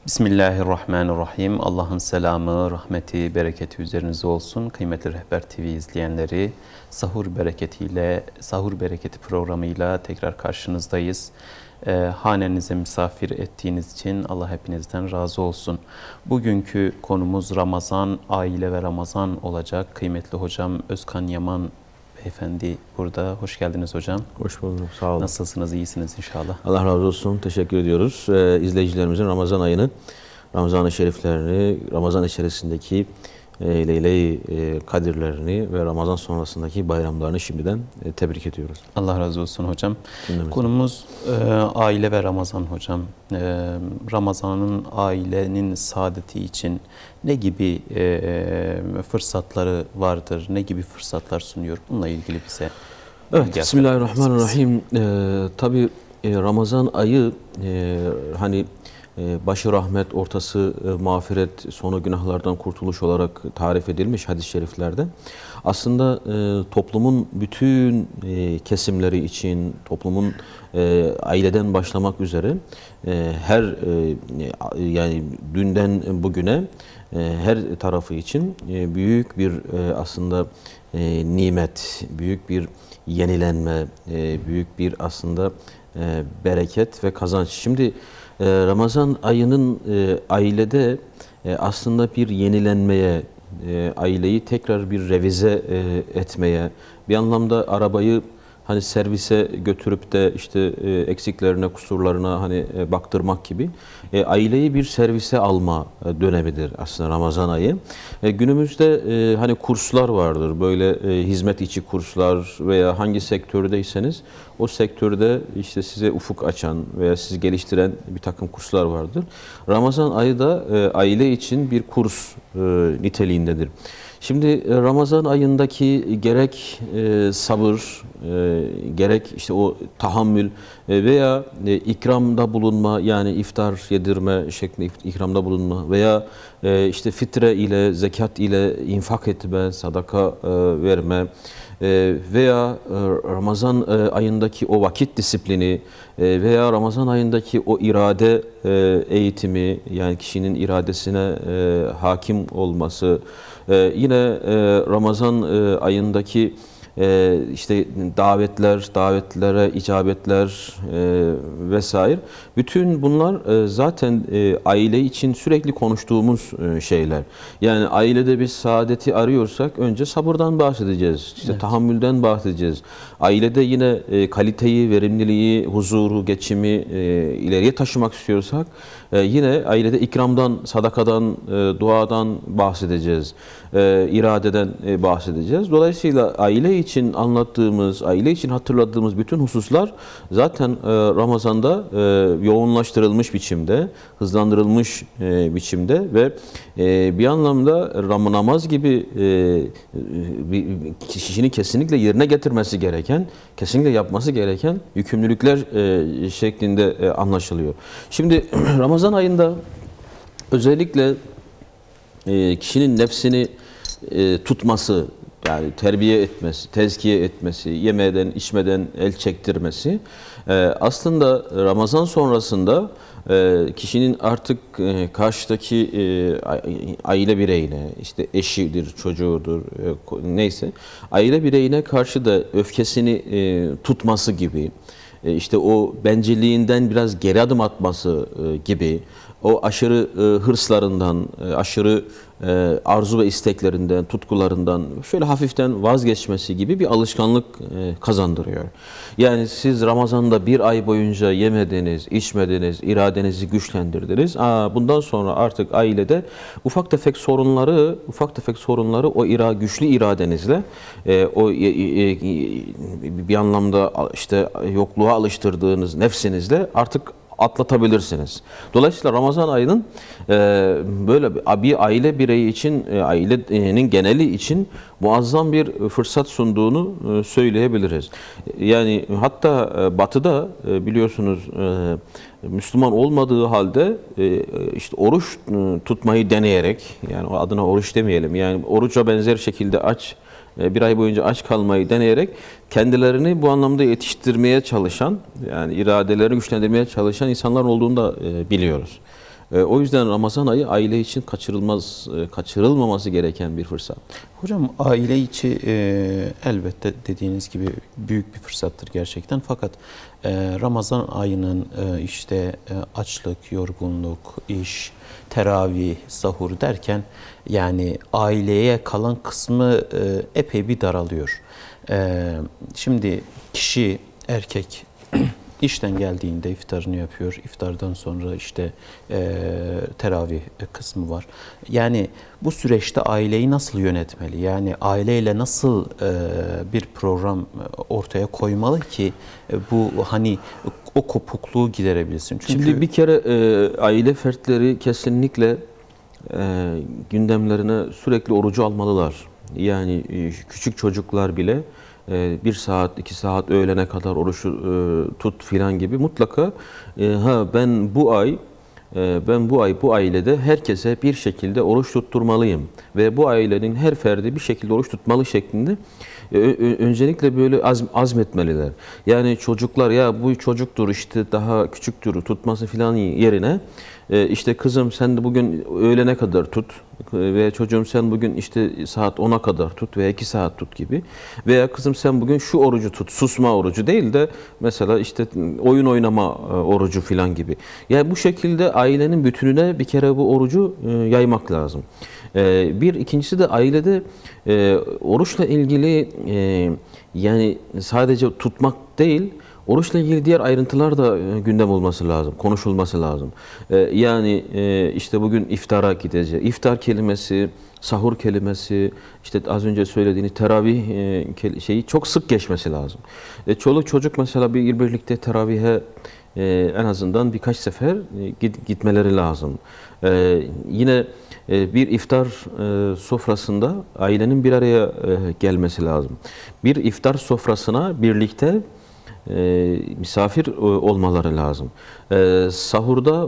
Bismillahirrahmanirrahim. Allah'ın selamı, rahmeti, bereketi üzerinize olsun. Kıymetli Rehber TV izleyenleri, Sahur Bereketi programıyla tekrar karşınızdayız. Hanenize misafir ettiğiniz için Allah hepinizden razı olsun. Bugünkü konumuz Ramazan, aile ve Ramazan olacak. Kıymetli hocam Özkan Yaman Beyefendi burada. Hoş geldiniz hocam. Hoş bulduk. Sağ olun. Nasılsınız? İyisiniz inşallah. Allah razı olsun. Teşekkür ediyoruz. İzleyicilerimizin Ramazan ayını, Ramazan-ı Şeriflerini, Ramazan içerisindeki Leyle-i Kadirlerini ve Ramazan sonrasındaki bayramlarını şimdiden tebrik ediyoruz. Allah razı olsun hocam. Dinlemizden. Konumuz aile ve Ramazan hocam. Ramazan'ın ailenin saadeti için ne gibi fırsatları vardır? Ne gibi fırsatlar sunuyor? Bununla ilgili bize. Evet, Bismillahirrahmanirrahim. Tabii Ramazan ayı hani başı rahmet, ortası mağfiret, sonu günahlardan kurtuluş olarak tarif edilmiş hadis-i şeriflerde. Aslında toplumun bütün kesimleri için, toplumun aileden başlamak üzere her yani dünden bugüne her tarafı için büyük bir aslında nimet, büyük bir yenilenme, büyük bir aslında bereket ve kazanç. Şimdi Ramazan ayının ailede aslında bir yenilenmeye, aileyi tekrar bir revize etmeye, bir anlamda arabayı hani servise götürüp de işte eksiklerine, kusurlarına hani baktırmak gibi aileyi bir servise alma dönemidir aslında Ramazan ayı. Günümüzde hani kurslar vardır, böyle hizmet içi kurslar veya hangi sektördeyseniz o sektörde işte size ufuk açan veya sizi geliştiren bir takım kurslar vardır. Ramazan ayı da aile için bir kurs niteliğindedir. Şimdi Ramazan ayındaki gerek sabır, gerek işte o tahammül veya ikramda bulunma, yani iftar yedirme şeklinde ikramda bulunma veya işte fitre ile, zekat ile infak etme, sadaka verme veya Ramazan ayındaki o vakit disiplini veya Ramazan ayındaki o irade eğitimi, yani kişinin iradesine hakim olması, yine Ramazan ayındaki işte davetlere icabetler vesaire. Bütün bunlar zaten aile için sürekli konuştuğumuz şeyler. Yani ailede biz saadeti arıyorsak önce sabırdan bahsedeceğiz. İşte evet, tahammülden bahsedeceğiz. Ailede yine kaliteyi, verimliliği, huzuru, geçimi ileriye taşımak istiyorsak yine ailede ikramdan, sadakadan, duadan bahsedeceğiz. İradeden bahsedeceğiz. Dolayısıyla aile için anlattığımız, aile için hatırladığımız bütün hususlar zaten Ramazan'da yoğunlaştırılmış biçimde, hızlandırılmış biçimde ve bir anlamda namaz gibi kişinin kesinlikle yerine getirmesi gereken, kesinlikle yapması gereken yükümlülükler şeklinde anlaşılıyor. Şimdi Ramazan ayında özellikle kişinin nefsini tutması, yani terbiye etmesi, tezkiye etmesi, yemeden, içmeden el çektirmesi aslında Ramazan sonrasında kişinin artık karşıdaki aile bireyine, işte eşidir, çocuğudur, neyse, aile bireyine karşı da öfkesini tutması gibi, işte o bencilliğinden biraz geri adım atması gibi, o aşırı hırslarından, aşırı arzu ve isteklerinden, tutkularından şöyle hafiften vazgeçmesi gibi bir alışkanlık kazandırıyor. Yani siz Ramazan'da bir ay boyunca yemediniz, içmediniz, iradenizi güçlendirdiniz. Bundan sonra artık ailede ufak tefek sorunları o güçlü iradenizle, o bir anlamda işte yokluğa alıştırdığınız nefsinizle artık atlatabilirsiniz. Dolayısıyla Ramazan ayının böyle bir aile bireyi için, ailenin geneli için muazzam bir fırsat sunduğunu söyleyebiliriz. Yani hatta Batı'da biliyorsunuz Müslüman olmadığı halde işte oruç tutmayı deneyerek, yani adına oruç demeyelim, yani oruca benzer şekilde bir ay boyunca aç kalmayı deneyerek kendilerini bu anlamda yetiştirmeye çalışan, yani iradeleri güçlendirmeye çalışan insanlar olduğunu da biliyoruz. O yüzden Ramazan ayı aile için kaçırılmaması gereken bir fırsat. Hocam aile içi elbette dediğiniz gibi büyük bir fırsattır gerçekten. Fakat Ramazan ayının işte açlık, yorgunluk, iş, teravih, sahur derken yani aileye kalan kısmı epey bir daralıyor. Şimdi kişi, erkek işten geldiğinde iftarını yapıyor. İftardan sonra işte teravih kısmı var. Yani bu süreçte aileyi nasıl yönetmeli? Yani aileyle nasıl bir program ortaya koymalı ki bu hani o kopukluğu giderebilsin? Çünkü Şimdi bir kere aile fertleri kesinlikle gündemlerine sürekli orucu almalılar. Yani küçük çocuklar bile 1 saat, 2 saat öğlene kadar oruç tut filan gibi mutlaka ben bu ay bu ailede herkese bir şekilde oruç tutturmalıyım ve bu ailenin her ferdi bir şekilde oruç tutmalı şeklinde öncelikle böyle azmetmeliler. Yani çocuklar ya bu çocuktur işte daha küçüktür tutması filan yerine işte kızım sen de bugün öğlene kadar tut veya çocuğum sen bugün işte saat 10'a kadar tut veya 2 saat tut gibi veya kızım sen bugün şu orucu tut, susma orucu değil de mesela işte oyun oynama orucu filan gibi. Yani bu şekilde ailenin bütününe bir kere bu orucu yaymak lazım. İkincisi de ailede oruçla ilgili yani sadece tutmak değil, oruçla ilgili diğer ayrıntılar da gündem olması lazım, konuşulması lazım. Yani işte bugün iftara gideceğiz. İftar kelimesi, sahur kelimesi, işte az önce söylediğiniz teravih şeyi çok sık geçmesi lazım. Çoluk çocuk mesela birlikte teravihe en azından birkaç sefer gitmeleri lazım. Yine bir iftar sofrasında ailenin bir araya gelmesi lazım. Bir iftar sofrasına birlikte misafir olmaları lazım. Sahurda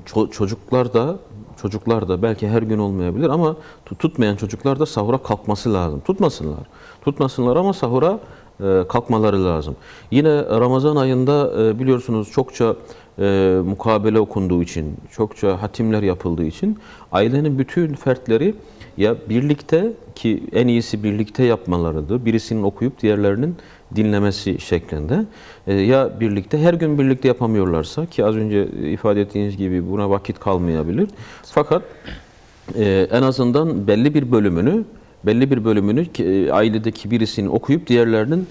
çocuklar da belki her gün olmayabilir ama tutmayan çocuklar da sahura kalkması lazım. Tutmasınlar ama sahura kalkmaları lazım. Yine Ramazan ayında biliyorsunuz çokça mukabele okunduğu için, çokça hatimler yapıldığı için ailenin bütün fertleri ya birlikte ki en iyisi birlikte yapmalarıdır. Birisinin okuyup diğerlerinin dinlemesi şeklinde. Ya birlikte her gün birlikte yapamıyorlarsa ki az önce ifade ettiğiniz gibi buna vakit kalmayabilir. Fakat en azından belli bir bölümünü ailedeki birisinin okuyup diğerlerinin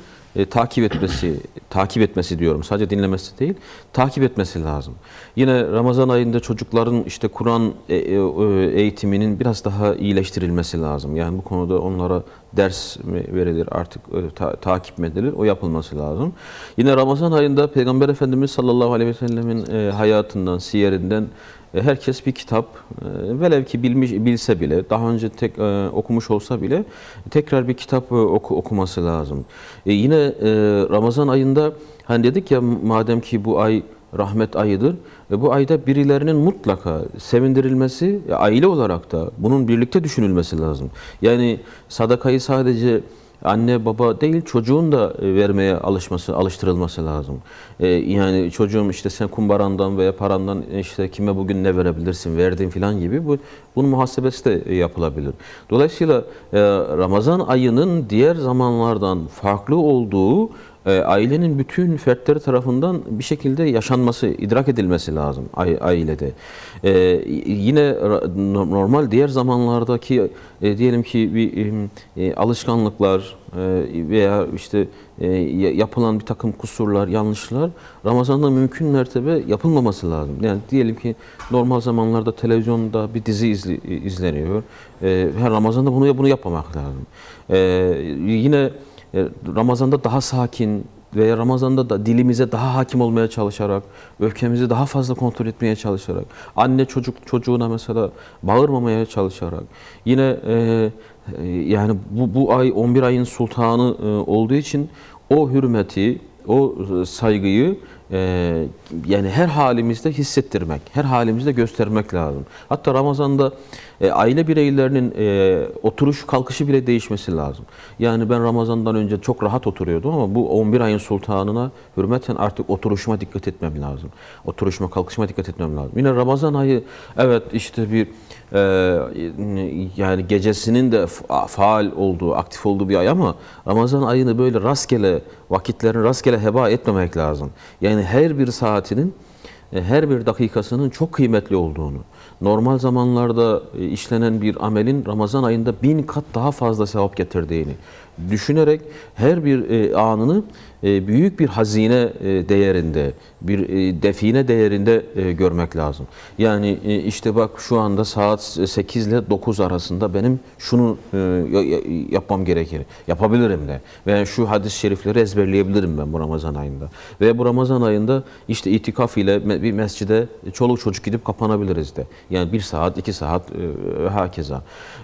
takip etmesi diyorum. Sadece dinlemesi değil, takip etmesi lazım. Yine Ramazan ayında çocukların işte Kur'an eğitiminin biraz daha iyileştirilmesi lazım. Yani bu konuda onlara ders mi verilir artık takip mi edilir? O yapılması lazım. Yine Ramazan ayında Peygamber Efendimiz sallallahu aleyhi ve sellemin hayatından, siyerinden herkes bir kitap velev ki bilse bile daha önce okumuş olsa bile tekrar bir kitap okuması lazım. Yine Ramazan ayında hani dedik ya madem ki bu ay rahmet ayıdır bu ayda birilerinin mutlaka sevindirilmesi aile olarak da bunun birlikte düşünülmesi lazım. Yani sadakayı sadece anne baba değil çocuğun da vermeye alıştırılması lazım. Yani çocuğum işte sen kumbarandan veya parandan işte kime bugün ne verebilirsin verdiğin filan gibi bunun muhasebesi de yapılabilir. Dolayısıyla Ramazan ayının diğer zamanlardan farklı olduğu ailenin bütün fertleri tarafından bir şekilde yaşanması, idrak edilmesi lazım ailede. Yine normal diğer zamanlardaki diyelim ki bir alışkanlıklar veya işte yapılan bir takım kusurlar, yanlışlar Ramazan'da mümkün mertebe yapılmaması lazım. Yani diyelim ki normal zamanlarda televizyonda bir dizi izleniyor. Her Ramazan'da bunu yapmamak lazım. Yine Ramazan'da daha sakin veya Ramazan'da da dilimize daha hakim olmaya çalışarak, öfkemizi daha fazla kontrol etmeye çalışarak, anne çocuğuna mesela bağırmamaya çalışarak, yine yani bu ay 11 ayın sultanı olduğu için o hürmeti, o saygıyı yani her halimizde hissettirmek, her halimizde göstermek lazım. Hatta Ramazan'da aile bireylerinin oturuş kalkışı bile değişmesi lazım. Yani ben Ramazan'dan önce çok rahat oturuyordum ama bu 11 ayın sultanına hürmeten artık oturuşuma dikkat etmem lazım. Oturuşuma kalkışıma dikkat etmem lazım. Yine Ramazan ayı evet işte bir yani gecesinin de faal olduğu, aktif olduğu bir ay ama Ramazan ayını böyle rastgele, vakitlerini rastgele heba etmemek lazım. Yani her bir saatinin, her bir dakikasının çok kıymetli olduğunu, normal zamanlarda işlenen bir amelin Ramazan ayında 1000 kat daha fazla sevap getirdiğini düşünerek her bir anını büyük bir hazine değerinde, bir define değerinde görmek lazım. Yani işte bak şu anda saat 8 ile 9 arasında benim şunu yapmam gerekir. Yapabilirim de. Ve şu hadis-i şerifleri ezberleyebilirim ben bu Ramazan ayında. Ve bu Ramazan ayında işte itikaf ile bir mescide çoluk çocuk gidip kapanabiliriz de. Yani 1 saat, 2 saat hakeza.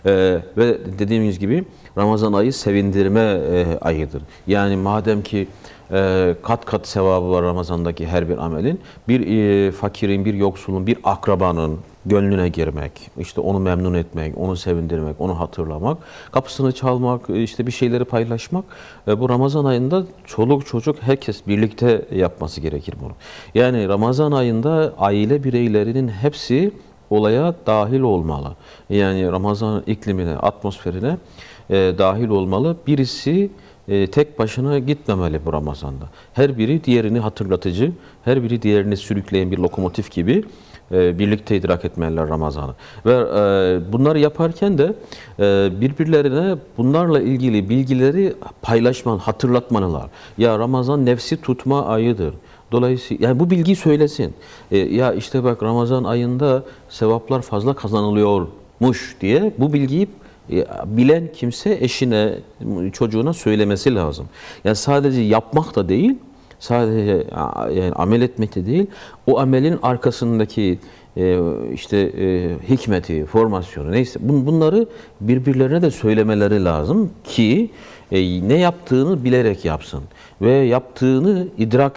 Ve dediğimiz gibi Ramazan ayı sevindirme ayıdır. Yani madem ki kat kat sevabı var Ramazan'daki her bir amelin, bir fakirin, bir yoksulun, bir akrabanın gönlüne girmek, işte onu memnun etmek, onu sevindirmek, onu hatırlamak, kapısını çalmak, işte bir şeyleri paylaşmak, bu Ramazan ayında çoluk çocuk herkes birlikte yapması gerekir bunu. Yani Ramazan ayında aile bireylerinin hepsi olaya dahil olmalı. Yani Ramazan iklimine, atmosferine dahil olmalı. Birisi tek başına gitmemeli bu Ramazan'da. Her biri diğerini hatırlatıcı, her biri diğerini sürükleyen bir lokomotif gibi birlikte idrak etmeliler Ramazan'ı. Ve bunları yaparken de birbirlerine bunlarla ilgili bilgileri paylaşmalı, hatırlatmalılar. Ya Ramazan nefsi tutma ayıdır. Dolayısıyla yani bu bilgiyi söylesin. Ya işte bak Ramazan ayında sevaplar fazla kazanılıyormuş diye bu bilgiyi bilen kimse eşine, çocuğuna söylemesi lazım. Yani sadece yapmak da değil, sadece yani amel etmek de değil, o amelin arkasındaki işte hikmeti, formasyonu neyse bunları birbirlerine de söylemeleri lazım ki ne yaptığını bilerek yapsın ve yaptığını idrak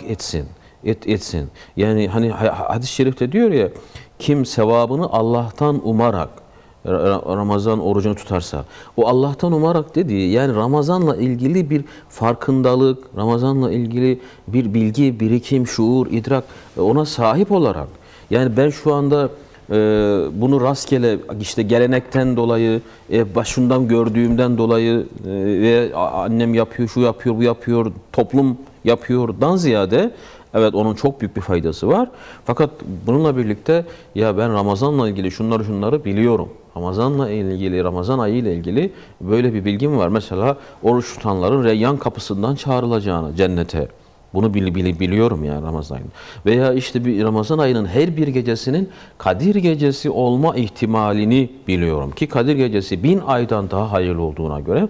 etsin. Yani hani hadis-i şerifte diyor ya, kim sevabını Allah'tan umarak Ramazan orucunu tutarsa, o Allah'tan umarak dediği yani Ramazan'la ilgili bir farkındalık, Ramazan'la ilgili bir bilgi, birikim, şuur, idrak ona sahip olarak. Yani ben şu anda bunu rastgele işte gelenekten dolayı, başından gördüğümden dolayı ve annem yapıyor, şu yapıyor, bu yapıyor, toplum yapıyordan ziyade evet onun çok büyük bir faydası var. Fakat bununla birlikte ya ben Ramazan'la ilgili şunları biliyorum. Ramazan'la ilgili, Ramazan ayı ile ilgili böyle bir bilgim var. Mesela oruç tutanların Reyyan kapısından çağrılacağını cennete. Bunu biliyorum yani Ramazan ayında. Veya işte bir Ramazan ayının her bir gecesinin Kadir gecesi olma ihtimalini biliyorum. Ki Kadir gecesi 1000 aydan daha hayırlı olduğuna göre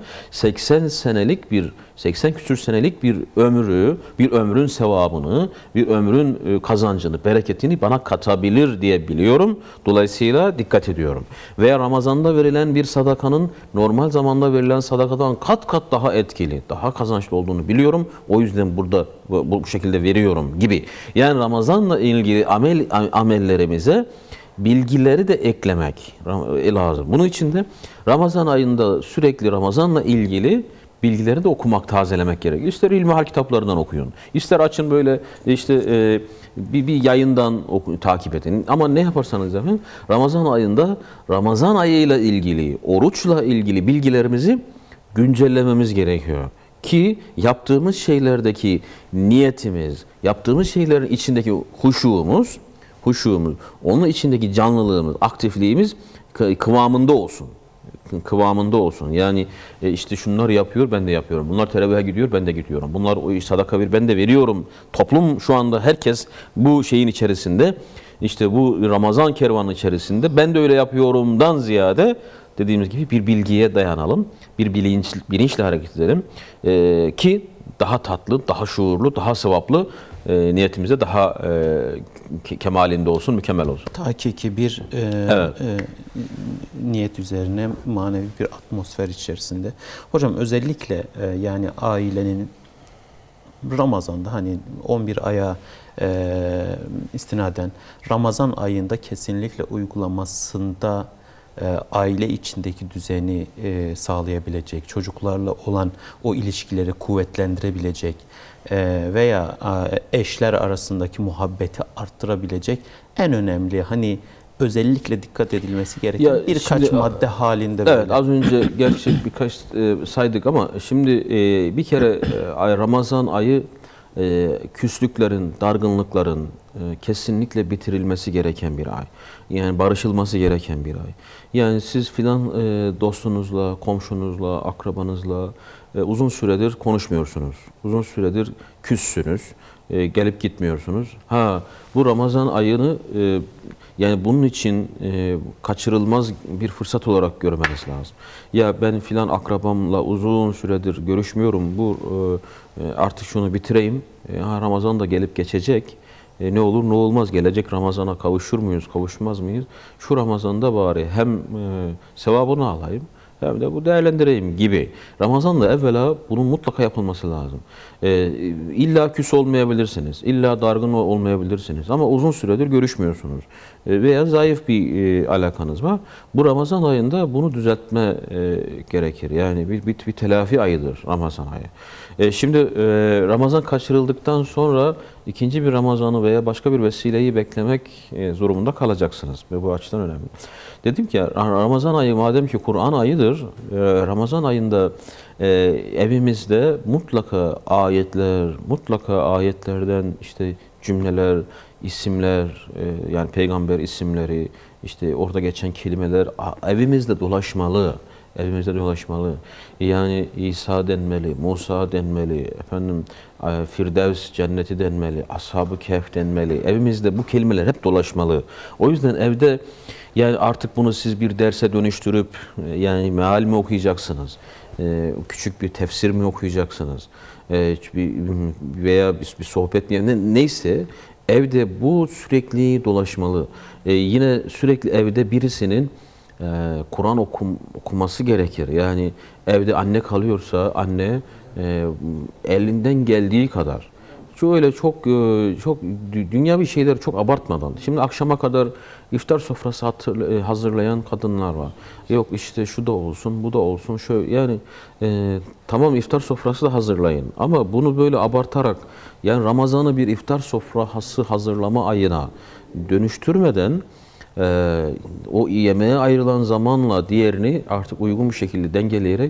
80 küsür senelik bir ömrü, bir ömrün sevabını, bir ömrün kazancını, bereketini bana katabilir diye biliyorum. Dolayısıyla dikkat ediyorum. Veya Ramazan'da verilen bir sadakanın normal zamanda verilen sadakadan kat kat daha etkili, daha kazançlı olduğunu biliyorum. O yüzden burada bu şekilde veriyorum gibi. Yani Ramazan'la ilgili amellerimize bilgileri de eklemek lazım. Bunun için de Ramazan ayında sürekli Ramazan'la ilgili bilgileri de okumak, tazelemek gerekiyor. İster ilmihal kitaplarından okuyun, ister açın böyle işte bir yayından takip edin. Ama ne yaparsanız efendim Ramazan ayında Ramazan ayıyla ilgili, oruçla ilgili bilgilerimizi güncellememiz gerekiyor. Ki yaptığımız şeylerdeki niyetimiz, yaptığımız şeylerin içindeki huşuğumuz, onun içindeki canlılığımız, aktifliğimiz kıvamında olsun. Yani işte şunlar yapıyor, ben de yapıyorum. Bunlar teravihe gidiyor, ben de gidiyorum. Bunlar sadaka ver, ben de veriyorum. Toplum şu anda herkes bu şeyin içerisinde, işte bu Ramazan kervanı içerisinde ben de öyle yapıyorumdan ziyade dediğimiz gibi bir bilgiye dayanalım. Bir bilinçle hareket edelim. Ki daha tatlı, daha şuurlu, daha sevaplı niyetimize daha kemalinde olsun, mükemmel olsun. Hakiki bir evet. Niyet üzerine manevi bir atmosfer içerisinde. Hocam özellikle yani ailenin Ramazan'da hani 11 aya istinaden Ramazan ayında kesinlikle uygulamasında aile içindeki düzeni sağlayabilecek, çocuklarla olan o ilişkileri kuvvetlendirebilecek veya eşler arasındaki muhabbeti arttırabilecek en önemli hani özellikle dikkat edilmesi gereken birkaç madde halinde böyle. Evet, az önce gerçi birkaç saydık ama şimdi bir kere Ramazan ayı küslüklerin, dargınlıkların kesinlikle bitirilmesi gereken bir ay. Yani barışılması gereken bir ay. Yani siz filan dostunuzla, komşunuzla, akrabanızla uzun süredir konuşmuyorsunuz. Uzun süredir küssünüz. Gelip gitmiyorsunuz. Bu Ramazan ayını yani bunun için kaçırılmaz bir fırsat olarak görmeniz lazım. Ya ben filan akrabamla uzun süredir görüşmüyorum. Artık şunu bitireyim. Ramazan da gelip geçecek. Ne olur ne olmaz, gelecek Ramazan'a kavuşur muyuz, kavuşmaz mıyız? Şu Ramazan'da bari hem sevabını alayım hem de bu değerlendireyim gibi. Ramazan'da evvela bunun mutlaka yapılması lazım. İlla küs olmayabilirsiniz, illa dargın olmayabilirsiniz ama uzun süredir görüşmüyorsunuz veya zayıf bir alakanız var. Bu Ramazan ayında bunu düzeltme gerekir. Yani bir telafi ayıdır Ramazan ayı. Şimdi Ramazan kaçırıldıktan sonra ikinci bir Ramazan'ı veya başka bir vesileyi beklemek durumunda kalacaksınız ve bu açıdan önemli. Dedim ki Ramazan ayı madem ki Kur'an ayıdır, Ramazan ayında evimizde mutlaka ayetlerden işte cümleler, isimler, yani peygamber isimleri, işte orada geçen kelimeler evimizde dolaşmalı. Evimizde dolaşmalı. Yani İsa denmeli, Musa denmeli, Firdevs cenneti denmeli, Ashab-ı Kehf denmeli. Evimizde bu kelimeler hep dolaşmalı. O yüzden evde yani artık bunu siz bir derse dönüştürüp yani meal mi okuyacaksınız? Küçük bir tefsir mi okuyacaksınız? Veya bir sohbet mi? Neyse evde bu sürekli dolaşmalı. Yine sürekli evde birisinin Kur'an okuması gerekir. Yani evde anne kalıyorsa anne elinden geldiği kadar şöyle çok dünyavi şeyleri çok abartmadan. Şimdi akşama kadar iftar sofrası hazırlayan kadınlar var. Yok işte şu da olsun, bu da olsun. Şöyle yani tamam iftar sofrası da hazırlayın ama bunu böyle abartarak yani Ramazan'ı bir iftar sofrası hazırlama ayına dönüştürmeden o yemeğe ayrılan zamanla diğerini artık uygun bir şekilde dengeleyerek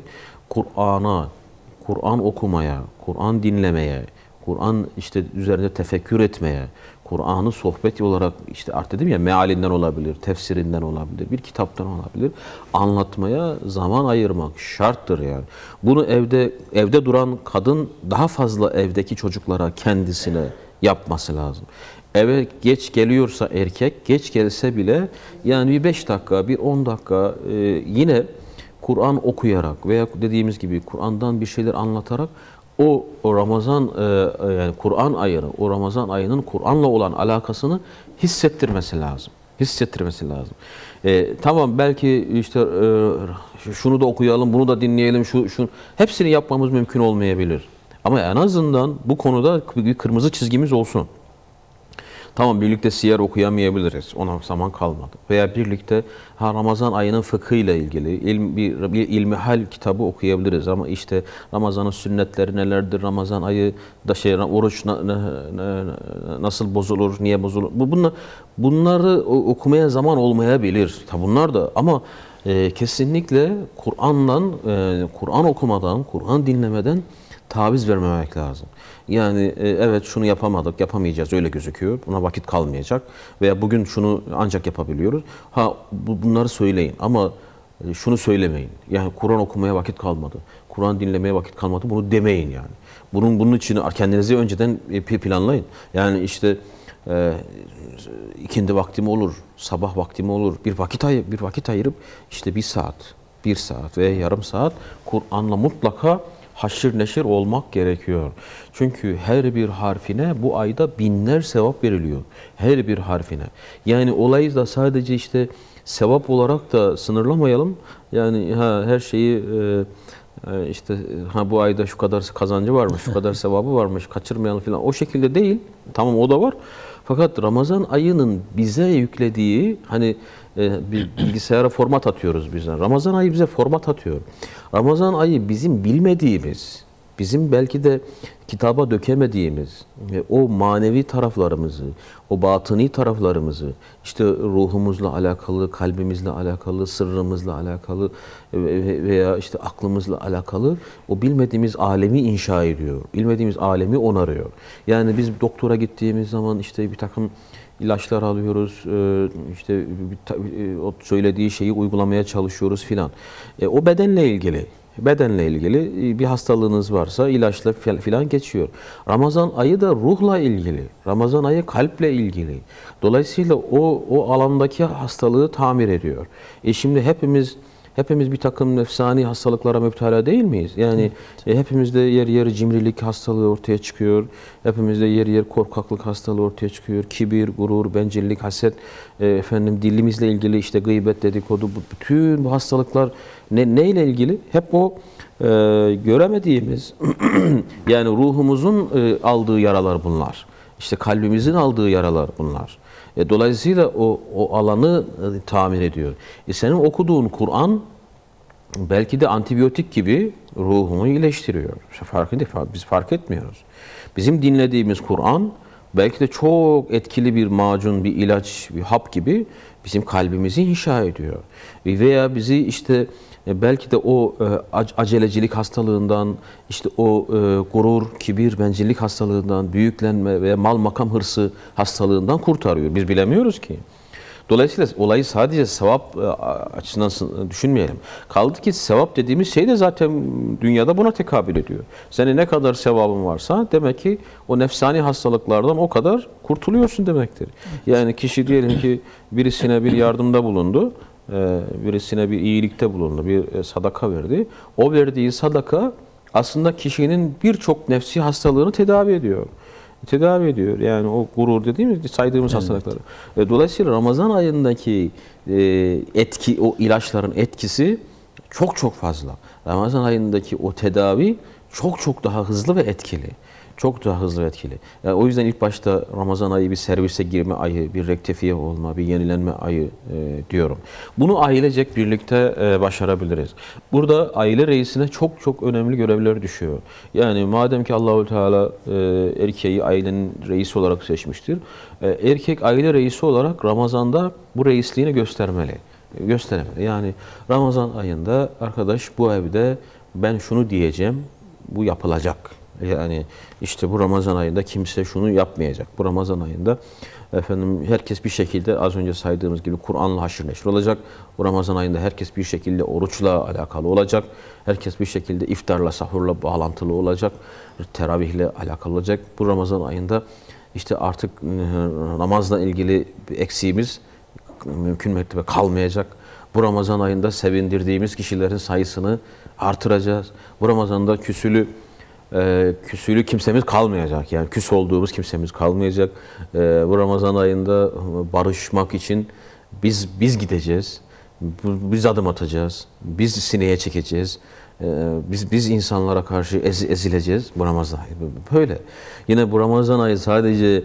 Kur'an okumaya, Kur'an dinlemeye, Kur'an işte üzerinde tefekkür etmeye, Kur'an'ı sohbet olarak işte artık dedim ya mealinden olabilir, tefsirinden olabilir, bir kitaptan olabilir. Anlatmaya zaman ayırmak şarttır yani. Bunu evde duran kadın daha fazla evdeki çocuklara kendisine yapması lazım. Eve geç geliyorsa erkek, geç gelse bile yani bir 5 dakika, bir 10 dakika yine Kur'an okuyarak veya dediğimiz gibi Kur'an'dan bir şeyler anlatarak o Ramazan yani Kur'an ayını, o Ramazan ayının Kur'an'la olan alakasını hissettirmesi lazım. Hissettirmesi lazım. Tamam belki işte şunu da okuyalım, bunu da dinleyelim, şu hepsini yapmamız mümkün olmayabilir. Ama en azından bu konuda bir kırmızı çizgimiz olsun. Tamam birlikte siyer okuyamayabiliriz. Ona zaman kalmadı. Veya birlikte Ramazan ayının fıkhıyla ilgili bir ilmihal kitabı okuyabiliriz. Ama işte Ramazan'ın sünnetleri nelerdir? Ramazan ayı da oruç nasıl bozulur? Niye bozulur? Bunları okumaya zaman olmayabilir. Tabi bunlar da ama kesinlikle Kur'an okumadan, Kur'an dinlemeden taviz vermemek lazım. Yani evet şunu yapamadık, yapamayacağız öyle gözüküyor. Buna vakit kalmayacak. Veya bugün şunu ancak yapabiliyoruz. Bunları söyleyin ama şunu söylemeyin. Yani Kur'an okumaya vakit kalmadı. Kur'an dinlemeye vakit kalmadı. Bunu demeyin yani. Bunun için kendinizi önceden planlayın. Yani işte ikindi vakti mi olur, sabah vakti mi olur? Bir vakit ayırıp işte bir saat veya yarım saat Kur'an'la mutlaka haşır neşir olmak gerekiyor. Çünkü her bir harfine bu ayda binler sevap veriliyor. Her bir harfine. Yani olayı da sadece işte sevap olarak da sınırlamayalım. Yani her şeyi işte ha bu ayda şu kadar kazancı varmış, şu kadar sevabı varmış, kaçırmayalım falan. O şekilde değil. Tamam, o da var. Fakat Ramazan ayının bize yüklediği, hani bir bilgisayara format atıyoruz biz. Ramazan ayı bize format atıyor. Ramazan ayı bizim bilmediğimiz, bizim belki de kitaba dökemediğimiz o manevi taraflarımızı, o batıni taraflarımızı, işte ruhumuzla alakalı, kalbimizle alakalı, sırrımızla alakalı veya işte aklımızla alakalı o bilmediğimiz alemi inşa ediyor. Bilmediğimiz alemi onarıyor. Yani biz doktora gittiğimiz zaman işte bir takım ilaçlar alıyoruz, işte o söylediği şeyi uygulamaya çalışıyoruz filan. O bedenle ilgili. Bedenle ilgili bir hastalığınız varsa ilaçla filan geçiyor. Ramazan ayı da ruhla ilgili. Ramazan ayı kalple ilgili. Dolayısıyla o alandaki hastalığı tamir ediyor. Şimdi hepimiz bir takım nefsani hastalıklara müptela değil miyiz? Yani hepimizde yer yer cimrilik hastalığı ortaya çıkıyor. Hepimizde yer yer korkaklık hastalığı ortaya çıkıyor. Kibir, gurur, bencillik, haset, dilimizle ilgili işte gıybet, dedikodu, bütün bu hastalıklar neyle ilgili? Hep o göremediğimiz yani ruhumuzun aldığı yaralar bunlar. İşte kalbimizin aldığı yaralar bunlar. Dolayısıyla o alanı tamir ediyor. Senin okuduğun Kur'an belki de antibiyotik gibi ruhunu iyileştiriyor. Biz fark etmiyoruz. Bizim dinlediğimiz Kur'an belki de çok etkili bir macun, bir ilaç, bir hap gibi bizim kalbimizi inşa ediyor. Veya bizi işte belki de o acelecilik hastalığından, işte o gurur, kibir, bencillik hastalığından, büyüklenme veya mal makam hırsı hastalığından kurtarıyor. Biz bilemiyoruz ki. Dolayısıyla olayı sadece sevap açısından düşünmeyelim. Kaldı ki sevap dediğimiz şey de zaten dünyada buna tekabül ediyor. Senin ne kadar sevabın varsa demek ki o nefsani hastalıklardan o kadar kurtuluyorsun demektir. Yani kişi diyelim ki birisine bir yardımda bulundu, birisine bir iyilikte bulundu, bir sadaka verdi. O verdiği sadaka aslında kişinin birçok nefsi hastalığını tedavi ediyor. Yani o gurur dediğimiz, saydığımız hastalıkları. Dolayısıyla Ramazan ayındaki etki, o ilaçların etkisi çok fazla. Ramazan ayındaki o tedavi çok daha hızlı ve etkili. Çok daha hızlı ve etkili. Yani o yüzden ilk başta Ramazan ayı bir servise girme ayı, bir rektifiye olma, bir yenilenme ayı diyorum. Bunu ailecek birlikte başarabiliriz. Burada aile reisine çok önemli görevler düşüyor. Yani madem ki Allahu Teala erkeği ailenin reisi olarak seçmiştir, erkek aile reisi olarak Ramazan'da bu reisliğini göstermeli. Yani Ramazan ayında arkadaş bu evde ben şunu diyeceğim, bu yapılacak. Yani işte bu Ramazan ayında kimse şunu yapmayacak. Bu Ramazan ayında herkes bir şekilde az önce saydığımız gibi Kur'an'la haşır neşir olacak. Bu Ramazan ayında herkes bir şekilde oruçla alakalı olacak. Herkes bir şekilde iftarla, sahurla bağlantılı olacak. Teravihle alakalı olacak. Bu Ramazan ayında işte artık namazla ilgili eksiğimiz mümkün mertebe kalmayacak. Bu Ramazan ayında sevindirdiğimiz kişilerin sayısını artıracağız. Bu Ramazan'da küsülü kimsemiz kalmayacak. Yani küs olduğumuz kimsemiz kalmayacak. Bu Ramazan ayında barışmak için biz gideceğiz. Biz adım atacağız. Biz sineye çekeceğiz. Biz insanlara karşı ezileceğiz bu Ramazan ayı. Böyle. Yine bu Ramazan ayı sadece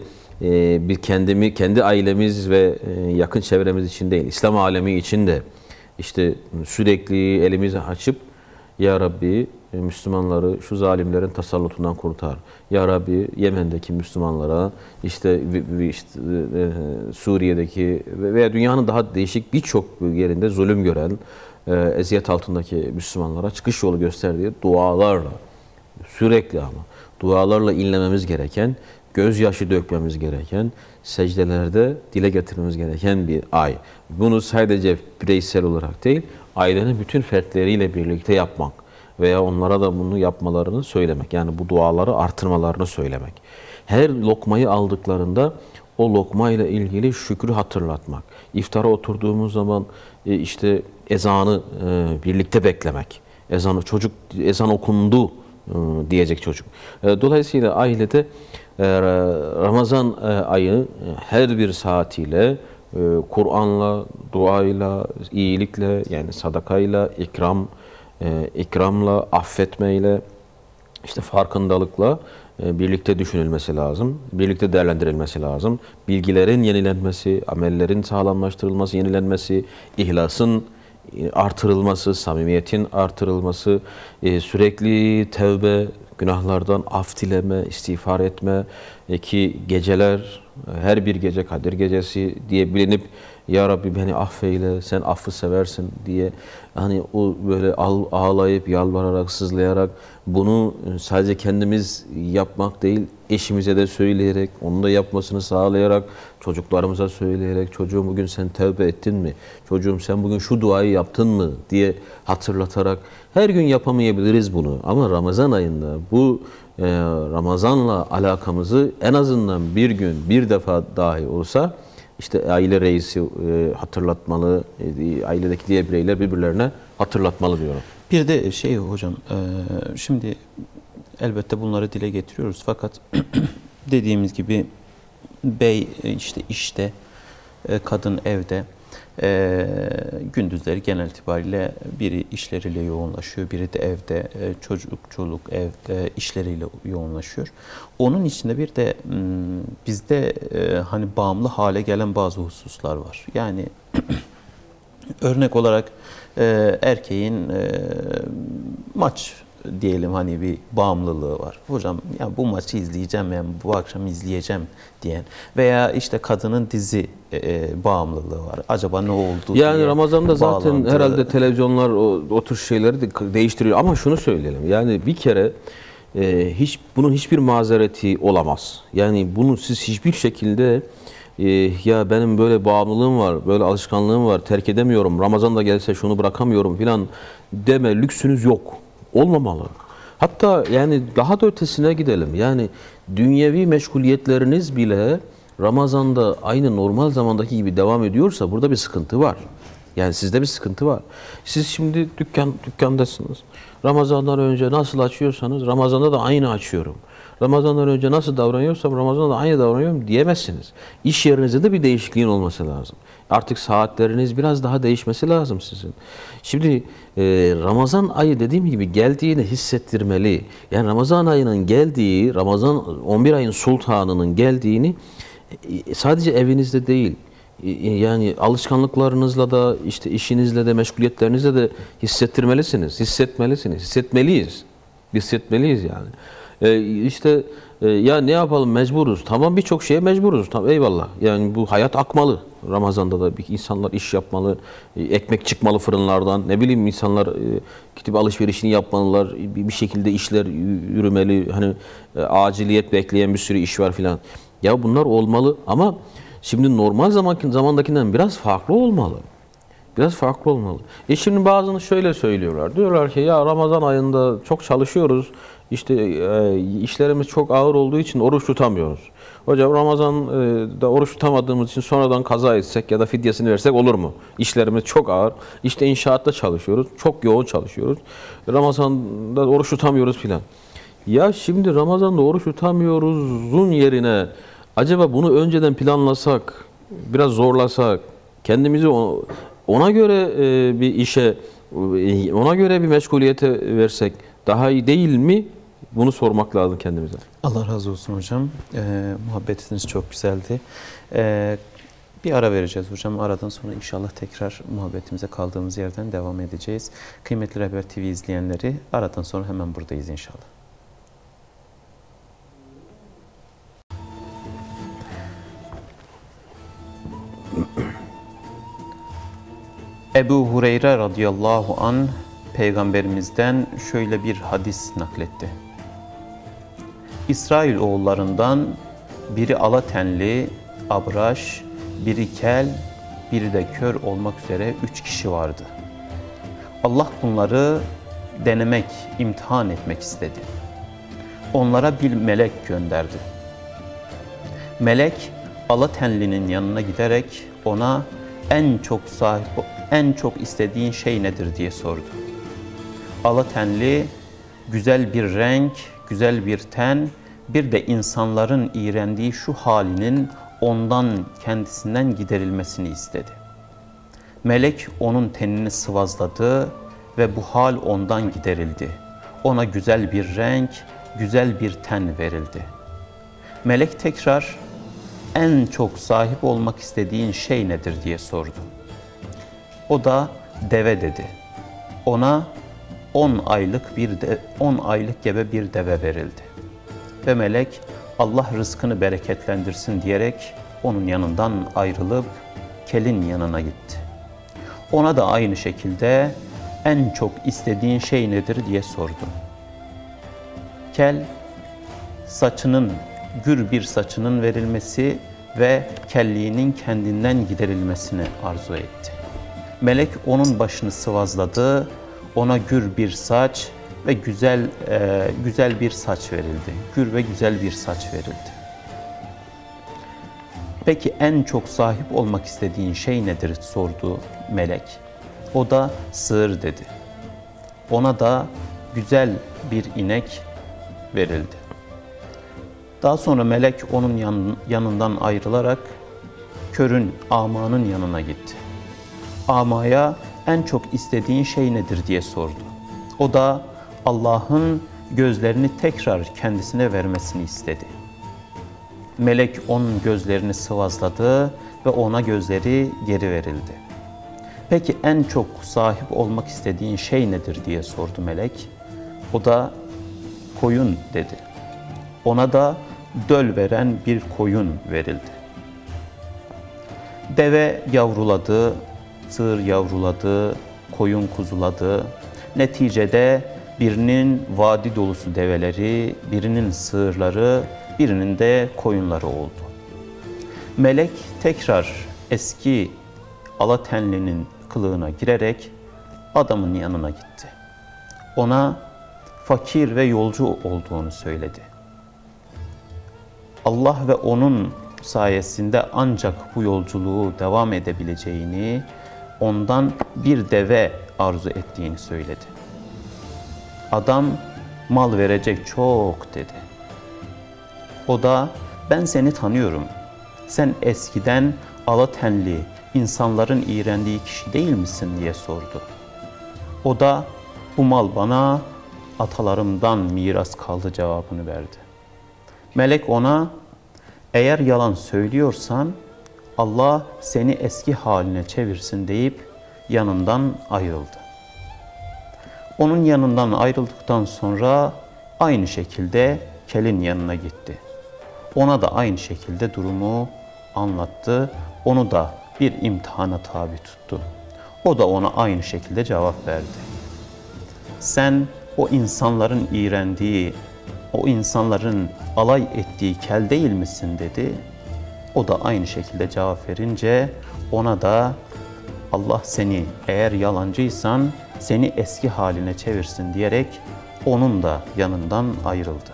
kendi ailemiz ve yakın çevremiz için değil, İslam alemi için de işte sürekli elimizi açıp Ya Rabbi Müslümanları şu zalimlerin tasallutundan kurtar. Ya Rabbi Yemen'deki Müslümanlara, işte Suriye'deki veya dünyanın daha değişik birçok yerinde zulüm gören, eziyet altındaki Müslümanlara çıkış yolu gösterdiği dualarla, sürekli ama dualarla inlememiz gereken, gözyaşı dökmemiz gereken, secdelerde dile getirmemiz gereken bir ay. Bunu sadece bireysel olarak değil, ailenin bütün fertleriyle birlikte yapmak veya onlara da bunu yapmalarını söylemek. Yani bu duaları artırmalarını söylemek. Her lokmayı aldıklarında o lokmayla ilgili şükrü hatırlatmak. İftara oturduğumuz zaman işte ezanı birlikte beklemek. Ezan okundu diyecek çocuk. Dolayısıyla ailede Ramazan ayı her bir saatiyle Kur'an'la, duayla, iyilikle yani sadakayla, ikram ikramla, affetmeyle, işte farkındalıkla birlikte düşünülmesi lazım. Birlikte değerlendirilmesi lazım. Bilgilerin yenilenmesi, amellerin sağlamlaştırılması, yenilenmesi, ihlasın artırılması, samimiyetin artırılması, sürekli tevbe, günahlardan af dileme, istiğfar etme ki geceler, her bir gece Kadir Gecesi diye bilinip Ya Rabbi beni affeyle, sen affı seversin diye hani o böyle ağlayıp, yalvararak, sızlayarak bunu sadece kendimiz yapmak değil, eşimize de söyleyerek, onun da yapmasını sağlayarak, çocuklarımıza söyleyerek, çocuğum bugün sen tövbe ettin mi? Çocuğum sen bugün şu duayı yaptın mı? Diye hatırlatarak her gün yapamayabiliriz bunu ama Ramazan ayında bu Ramazan'la alakamızı en azından bir gün, bir defa dahi olsa işte aile reisi hatırlatmalı, ailedeki diğer bireyler birbirlerine hatırlatmalı diyorum. Bir de hocam, şimdi elbette bunları dile getiriyoruz fakat dediğimiz gibi bey işte kadın evde, gündüzleri genel itibariyle biri işleriyle yoğunlaşıyor, biri de evde çoluk evde işleriyle yoğunlaşıyor. Onun içinde bir de bizde hani bağımlı hale gelen bazı hususlar var. Yani örnek olarak erkeğin maç diyelim hani bir bağımlılığı var. Hocam ya bu maçı izleyeceğim, yani bu akşam izleyeceğim diyen veya işte kadının dizi bağımlılığı var. Acaba ne oldu yani diye Ramazan'da zaten bağlandı. herhalde televizyonlar o tür şeyleri de değiştiriyor ama şunu söyleyelim. Yani bir kere bunun hiçbir mazereti olamaz. Yani bunu siz hiçbir şekilde ya benim böyle bağımlılığım var, böyle alışkanlığım var, terk edemiyorum, Ramazan'da gelse şunu bırakamıyorum filan deme lüksünüz yok. Olmamalı. Hatta yani daha da ötesine gidelim. Yani dünyevi meşguliyetleriniz bile Ramazan'da aynı normal zamandaki gibi devam ediyorsa burada bir sıkıntı var. Yani sizde bir sıkıntı var. Siz şimdi dükkandasınız. Ramazan'dan önce nasıl açıyorsanız Ramazan'da da aynı açıyorum. Ramazan'dan önce nasıl davranıyorsam Ramazan'da da aynı davranıyorum diyemezsiniz. İş yerinizde de bir değişikliğin olması lazım. Artık saatleriniz biraz daha değişmesi lazım sizin. Şimdi Ramazan ayı dediğim gibi geldiğini hissettirmeli. Yani Ramazan ayının geldiği, Ramazan 11 ayın sultanının geldiğini sadece evinizde değil, yani alışkanlıklarınızla da işte işinizle de meşguliyetlerinizle de hissettirmelisiniz, hissetmelisiniz, hissetmeliyiz yani. Ya ne yapalım mecburuz. Tamam birçok şeye mecburuz. Tamam eyvallah. Yani bu hayat akmalı. Ramazan'da da insanlar iş yapmalı, ekmek çıkmalı fırınlardan. Ne bileyim insanlar gidip alışverişini yapmalılar. Bir şekilde işler yürümeli. Hani aciliyet bekleyen bir sürü iş var filan. Ya bunlar olmalı ama şimdi normal zamandakinden biraz farklı olmalı. Biraz farklı olmalı. Şimdi bazını şöyle söylüyorlar. Diyorlar ki ya Ramazan ayında çok çalışıyoruz. İşte işlerimiz çok ağır olduğu için oruç tutamıyoruz. Hocam Ramazan'da oruç tutamadığımız için sonradan kaza etsek ya da fidyesini versek olur mu? İşlerimiz çok ağır. İşte inşaatta çalışıyoruz. Çok yoğun çalışıyoruz. Ramazan'da oruç tutamıyoruz filan. Ya şimdi Ramazan'da oruç tutamıyoruzun yerine acaba bunu önceden planlasak, biraz zorlasak, kendimizi ona göre bir işe, ona göre bir meşguliyete versek daha iyi değil mi? Bunu sormak lazım kendimize. Allah razı olsun hocam. Muhabbetiniz çok güzeldi. Bir ara vereceğiz hocam. Aradan sonra inşallah tekrar muhabbetimize kaldığımız yerden devam edeceğiz. Kıymetli Rehber TV izleyenleri, aradan sonra hemen buradayız inşallah. Ebu Hureyre radıyallahu anh Peygamberimizden şöyle bir hadis nakletti. İsrail oğullarından biri ala tenli, abraş, biri kel, biri de kör olmak üzere 3 kişi vardı. Allah bunları denemek, imtihan etmek istedi. Onlara bir melek gönderdi. Melek ala tenlinin yanına giderek ona en çok istediğin şey nedir diye sordu. Ala tenli güzel bir renk, güzel bir ten, bir de insanların iğrendiği şu halinin kendisinden giderilmesini istedi. Melek onun tenini sıvazladı ve bu hal ondan giderildi. Ona güzel bir renk, güzel bir ten verildi. Melek tekrar en çok sahip olmak istediğin şey nedir diye sordu. O da deve dedi. Ona 10 aylık gebe bir deve verildi. Ve melek Allah rızkını bereketlendirsin diyerek onun yanından ayrılıp kelin yanına gitti. Ona da aynı şekilde en çok istediğin şey nedir diye sordu. Kel gür bir saçının verilmesi ve kelliğinin kendinden giderilmesini arzu etti. Melek onun başını sıvazladı, ona gür bir saç ve güzel bir saç verildi. Gür ve güzel bir saç verildi. Peki en çok sahip olmak istediğin şey nedir sordu melek. O da sığır dedi. Ona da güzel bir inek verildi. Daha sonra melek onun yanından ayrılarak körün, amanın yanına gitti. Amaya en çok istediğin şey nedir diye sordu. O da Allah'ın gözlerini tekrar kendisine vermesini istedi. Melek onun gözlerini sıvazladı ve ona gözleri geri verildi. Peki en çok sahip olmak istediğin şey nedir diye sordu melek. O da koyun dedi. Ona da döl veren bir koyun verildi. Deve yavruladı, sığır yavruladı, koyun kuzuladı. Neticede birinin vadi dolusu develeri, birinin sığırları, birinin de koyunları oldu. Melek tekrar eski alatenlinin kılığına girerek adamın yanına gitti. Ona fakir ve yolcu olduğunu söyledi. Allah ve onun sayesinde ancak bu yolculuğu devam edebileceğini, ondan bir deve arzu ettiğini söyledi. Adam mal verecek çok dedi. O da ben seni tanıyorum. Sen eskiden alatenli, insanların iğrendiği kişi değil misin diye sordu. O da bu mal bana atalarımdan miras kaldı cevabını verdi. Melek ona eğer yalan söylüyorsan Allah seni eski haline çevirsin deyip yanından ayrıldı. Onun yanından ayrıldıktan sonra aynı şekilde kelin yanına gitti. Ona da aynı şekilde durumu anlattı. Onu da bir imtihana tabi tuttu. O da ona aynı şekilde cevap verdi. Sen o insanların iğrendiği, o insanların alay ettiği kel değil misin dedi. O da aynı şekilde cevap verince ona da Allah seni eğer yalancıysan seni eski haline çevirsin diyerek onun da yanından ayrıldı.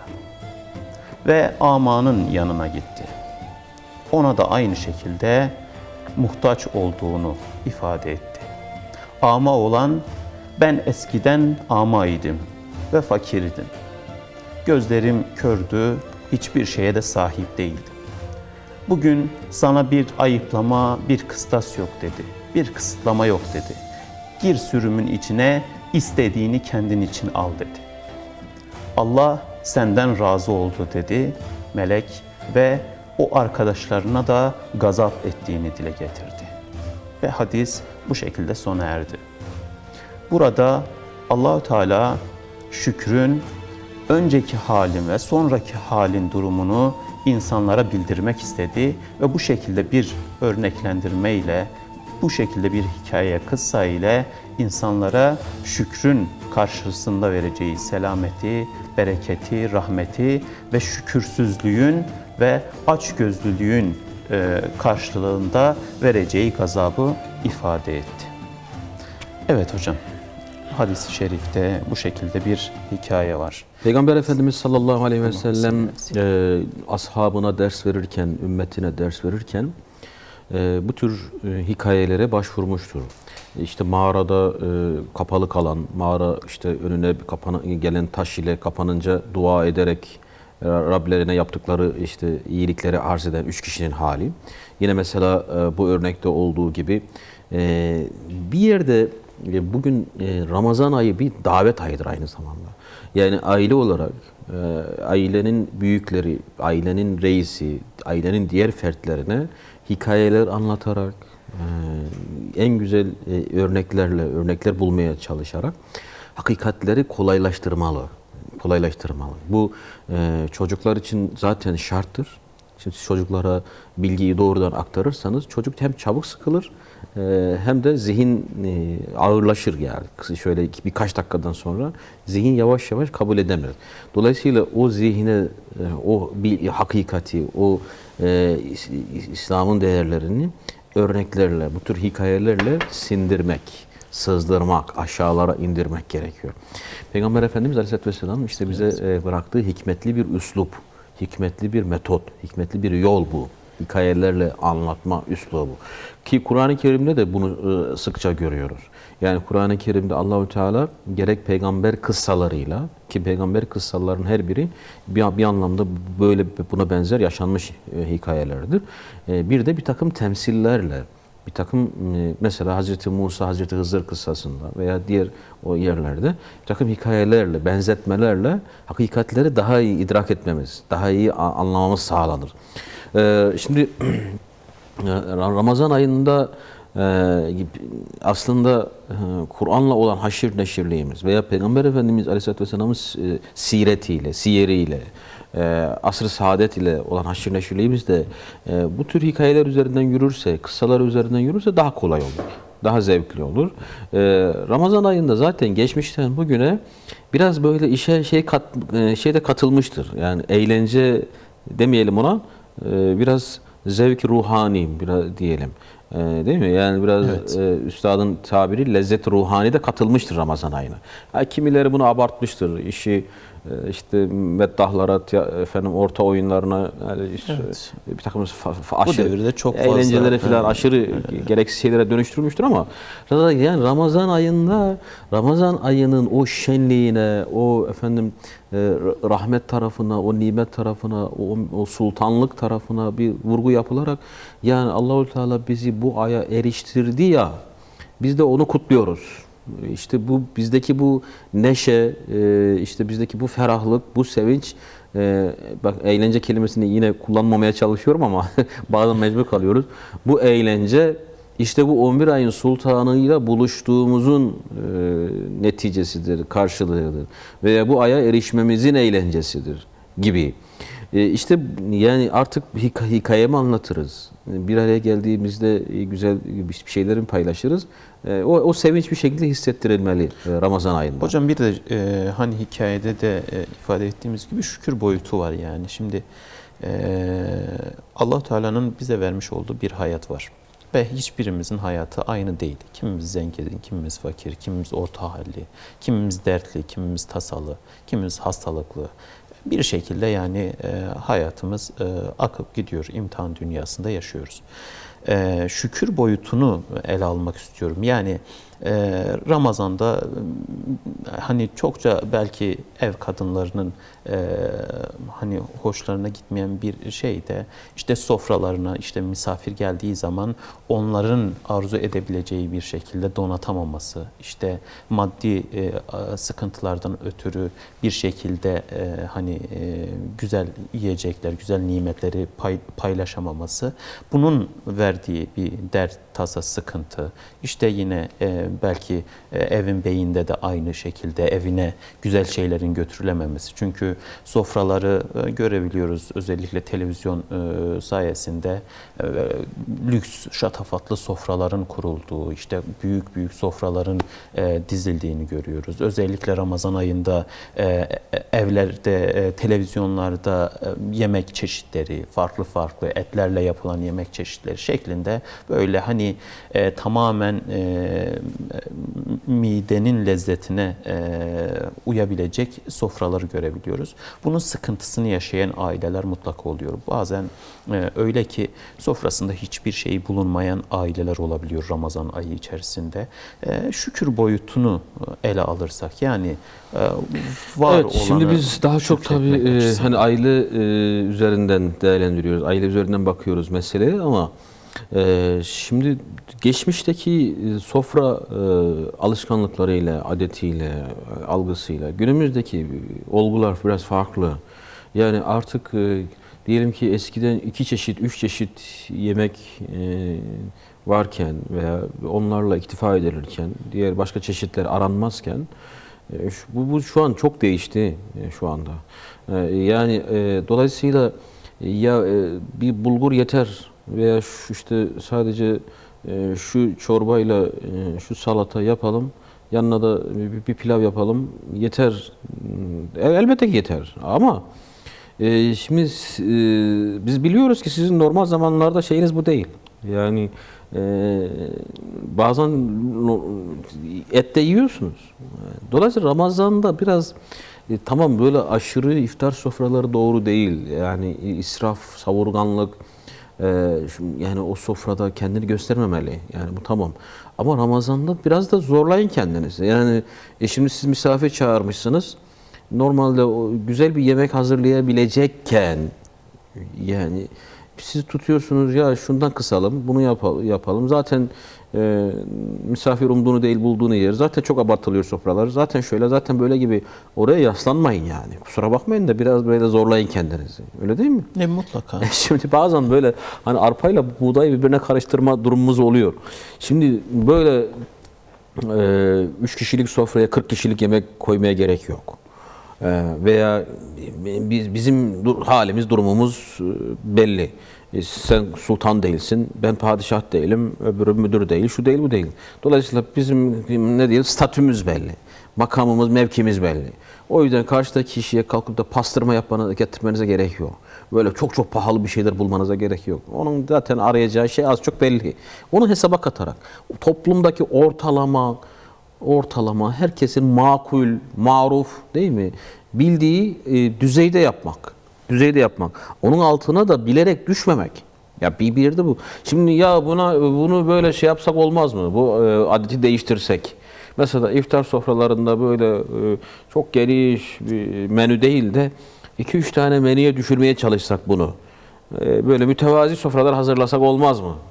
Ve amanın yanına gitti. Ona da aynı şekilde muhtaç olduğunu ifade etti. Ama olan ben eskiden amaydım ve fakirdim. Gözlerim kördü, hiçbir şeye de sahip değildim. Bugün sana bir ayıplama, bir kıstas yok dedi. Bir kısıtlama yok dedi. Gir sürümün içine, istediğini kendin için al dedi. Allah senden razı oldu dedi melek ve o arkadaşlarına da gazap ettiğini dile getirdi. Ve hadis bu şekilde sona erdi. Burada Allah-u Teala şükrün önceki halin ve sonraki halin durumunu insanlara bildirmek istedi ve bu şekilde bir örneklendirmeyle, bu şekilde bir hikaye, kıssa ile insanlara şükrün karşısında vereceği selameti, bereketi, rahmeti ve şükürsüzlüğün ve açgözlülüğün karşılığında vereceği gazabı ifade etti. Evet hocam, hadis-i şerifte bu şekilde bir hikaye var. Peygamber Efendimiz sallallahu aleyhi ve sellem ashabına ders verirken, ümmetine ders verirken bu tür hikayelere başvurmuştur. İşte mağarada kapalı kalan, mağara işte önüne gelen taş ile kapanınca dua ederek Rablerine yaptıkları işte iyilikleri arz eden 3 kişinin hali. Yine mesela bu örnekte olduğu gibi bir yerde bugün Ramazan ayı bir davet ayıdır aynı zamanda. Yani aile olarak ailenin büyükleri, ailenin reisi, ailenin diğer fertlerine hikayeler anlatarak, en güzel örnekler bulmaya çalışarak hakikatleri kolaylaştırmalı. Bu çocuklar için zaten şarttır. Şimdi çocuklara bilgiyi doğrudan aktarırsanız çocuk hem çabuk sıkılır hem de zihin ağırlaşır yani. Şöyle birkaç dakikadan sonra zihin yavaş yavaş kabul edemez. Dolayısıyla o zihne o bir hakikati, o İslam'ın değerlerini örneklerle, bu tür hikayelerle sindirmek, sızdırmak, aşağılara indirmek gerekiyor. Peygamber Efendimiz Aleyhisselatü Vesselam işte bize bıraktığı hikmetli bir üslup, hikmetli bir metot, hikmetli bir yol bu. Hikayelerle anlatma üslubu. Ki Kur'an-ı Kerim'de de bunu sıkça görüyoruz. Yani Kur'an-ı Kerim'de Allahu Teala gerek peygamber kıssalarıyla, ki peygamber kıssaların her biri bir anlamda böyle buna benzer yaşanmış hikayelerdir. Bir de bir takım temsillerle, bir takım mesela Hazreti Musa, Hazreti Hızır kıssasında veya diğer o yerlerde bir takım hikayelerle, benzetmelerle hakikatleri daha iyi idrak etmemiz, daha iyi anlamamız sağlanır. Şimdi Ramazan ayında aslında Kur'an'la olan haşir neşirliğimiz veya Peygamber Efendimiz Aleyhisselatü Vesselam'ın siretiyle, siyeriyle, asr-ı saadet ile olan haşir neşirliğimiz de bu tür hikayeler üzerinden yürürse, kıssalar üzerinden yürürse daha kolay olur. Daha zevkli olur. Ramazan ayında zaten geçmişten bugüne biraz böyle işe şeyde katılmıştır. Yani eğlence demeyelim ona, biraz zevk-i ruhani biraz diyelim. Değil mi? Yani biraz üstadın tabiri lezzet ruhani de katılmıştır Ramazan ayına. Kimileri bunu abartmıştır. İşi işte meddahlara, efendim orta oyunlarına, yani bir takım aşırı bu devirde çok fazla eğlencelere falan aşırı gereksiz şeylere dönüştürmüştür ama yani Ramazan ayının o şenliğine, o efendim rahmet tarafına, o nimet tarafına, o sultanlık tarafına bir vurgu yapılarak yani Allahu Teala bizi bu aya eriştirdi ya, biz de onu kutluyoruz. İşte bu bizdeki bu neşe, işte bizdeki bu ferahlık, bu sevinç, bak eğlence kelimesini yine kullanmamaya çalışıyorum ama bazen mecbur kalıyoruz. Bu eğlence işte bu 11 ayın sultanıyla buluştuğumuzun neticesidir, karşılığıdır. Veya bu aya erişmemizin eğlencesidir gibi. İşte yani artık hikaye mi anlatırız? Bir araya geldiğimizde güzel bir şeylerin paylaşırız. O sevinç bir şekilde hissettirilmeli Ramazan ayında. Hocam bir de hani hikayede de ifade ettiğimiz gibi şükür boyutu var yani. Şimdi Allah Teala'nın bize vermiş olduğu bir hayat var. Ve hiçbirimizin hayatı aynı değil. Kimimiz zengin, kimimiz fakir, kimimiz orta halli, kimimiz dertli, kimimiz tasalı, kimimiz hastalıklı. Bir şekilde yani hayatımız akıp gidiyor. İmtihan dünyasında yaşıyoruz. Şükür boyutunu ele almak istiyorum. Yani Ramazan'da hani çokça belki ev kadınlarının hani hoşlarına gitmeyen bir şey de işte sofralarına işte misafir geldiği zaman onların arzu edebileceği bir şekilde donatamaması, işte maddi sıkıntılardan ötürü bir şekilde hani güzel yiyecekler, güzel nimetleri paylaşamaması, bunun verdiği bir dert, tasa, sıkıntı. İşte yine belki evin beyinde de aynı şekilde evine güzel şeylerin götürülememesi. Çünkü sofraları görebiliyoruz özellikle televizyon sayesinde lüks, şatafatlı sofraların kurulduğu, işte büyük büyük sofraların dizildiğini görüyoruz. Özellikle Ramazan ayında evlerde, televizyonlarda yemek çeşitleri, farklı farklı etlerle yapılan yemek çeşitleri şeklinde böyle hani tamamen midenin lezzetine uyabilecek sofraları görebiliyoruz. Bunun sıkıntısını yaşayan aileler mutlaka oluyor. Bazen öyle ki sofrasında hiçbir şey bulunmayan aileler olabiliyor Ramazan ayı içerisinde. Şükür boyutunu ele alırsak yani var olanı. Şimdi biz daha çok tabii hani aile üzerinden değerlendiriyoruz. Aile üzerinden bakıyoruz meseleye ama Şimdi geçmişteki sofra alışkanlıklarıyla, adetiyle, algısıyla günümüzdeki olgular biraz farklı. Yani artık diyelim ki eskiden 2 çeşit, 3 çeşit yemek varken veya onlarla iktifa edilirken, diğer başka çeşitler aranmazken bu şu an çok değişti şu anda. Yani dolayısıyla ya bir bulgur yeter veya şu işte sadece şu çorbayla şu salata yapalım, yanına da bir pilav yapalım yeter. Elbette ki yeter ama şimdi biz biliyoruz ki sizin normal zamanlarda şeyiniz bu değil. Yani bazen et de yiyorsunuz. Dolayısıyla Ramazan'da biraz tamam böyle aşırı iftar sofraları doğru değil. Yani israf, savurganlık, yani o sofrada kendini göstermemeli. Yani bu tamam. Ama Ramazan'da biraz da zorlayın kendinizi. Yani şimdi siz misafir çağırmışsınız. Normalde o güzel bir yemek hazırlayabilecekken yani siz tutuyorsunuz ya şundan kısalım, bunu yapalım. Zaten misafir umduğunu değil bulduğunu yer. Zaten çok abartılıyor sofralar. Zaten şöyle, zaten böyle gibi oraya yaslanmayın yani. Kusura bakmayın da biraz böyle zorlayın kendinizi. Öyle değil mi? Mutlaka. Şimdi bazen böyle hani arpayla buğdayı birbirine karıştırma durumumuz oluyor. Şimdi böyle 3 kişilik sofraya 40 kişilik yemek koymaya gerek yok. Veya bizim halimiz, durumumuz belli. Sen sultan değilsin, ben padişah değilim, öbürü müdür değil, şu değil, bu değil. Dolayısıyla bizim ne diyelim statümüz belli, makamımız, mevkimiz belli. O yüzden karşıdaki kişiye kalkıp da pastırma getirmenize gerek yok. Böyle çok çok pahalı bir şeyler bulmanıza gerek yok. Onun zaten arayacağı şey az çok belli. Onu hesaba katarak toplumdaki ortalama herkesin makul, maruf değil mi? Bildiği düzeyde yapmak. Düzeyde yapmak. Onun altına da bilerek düşmemek. Ya bir yerde bu. Şimdi ya bunu böyle şey yapsak olmaz mı? Bu adeti değiştirsek. Mesela iftar sofralarında böyle çok geniş bir menü değil de 2-3 tane menüye düşürmeye çalışsak bunu. Böyle mütevazi sofralar hazırlasak olmaz mı?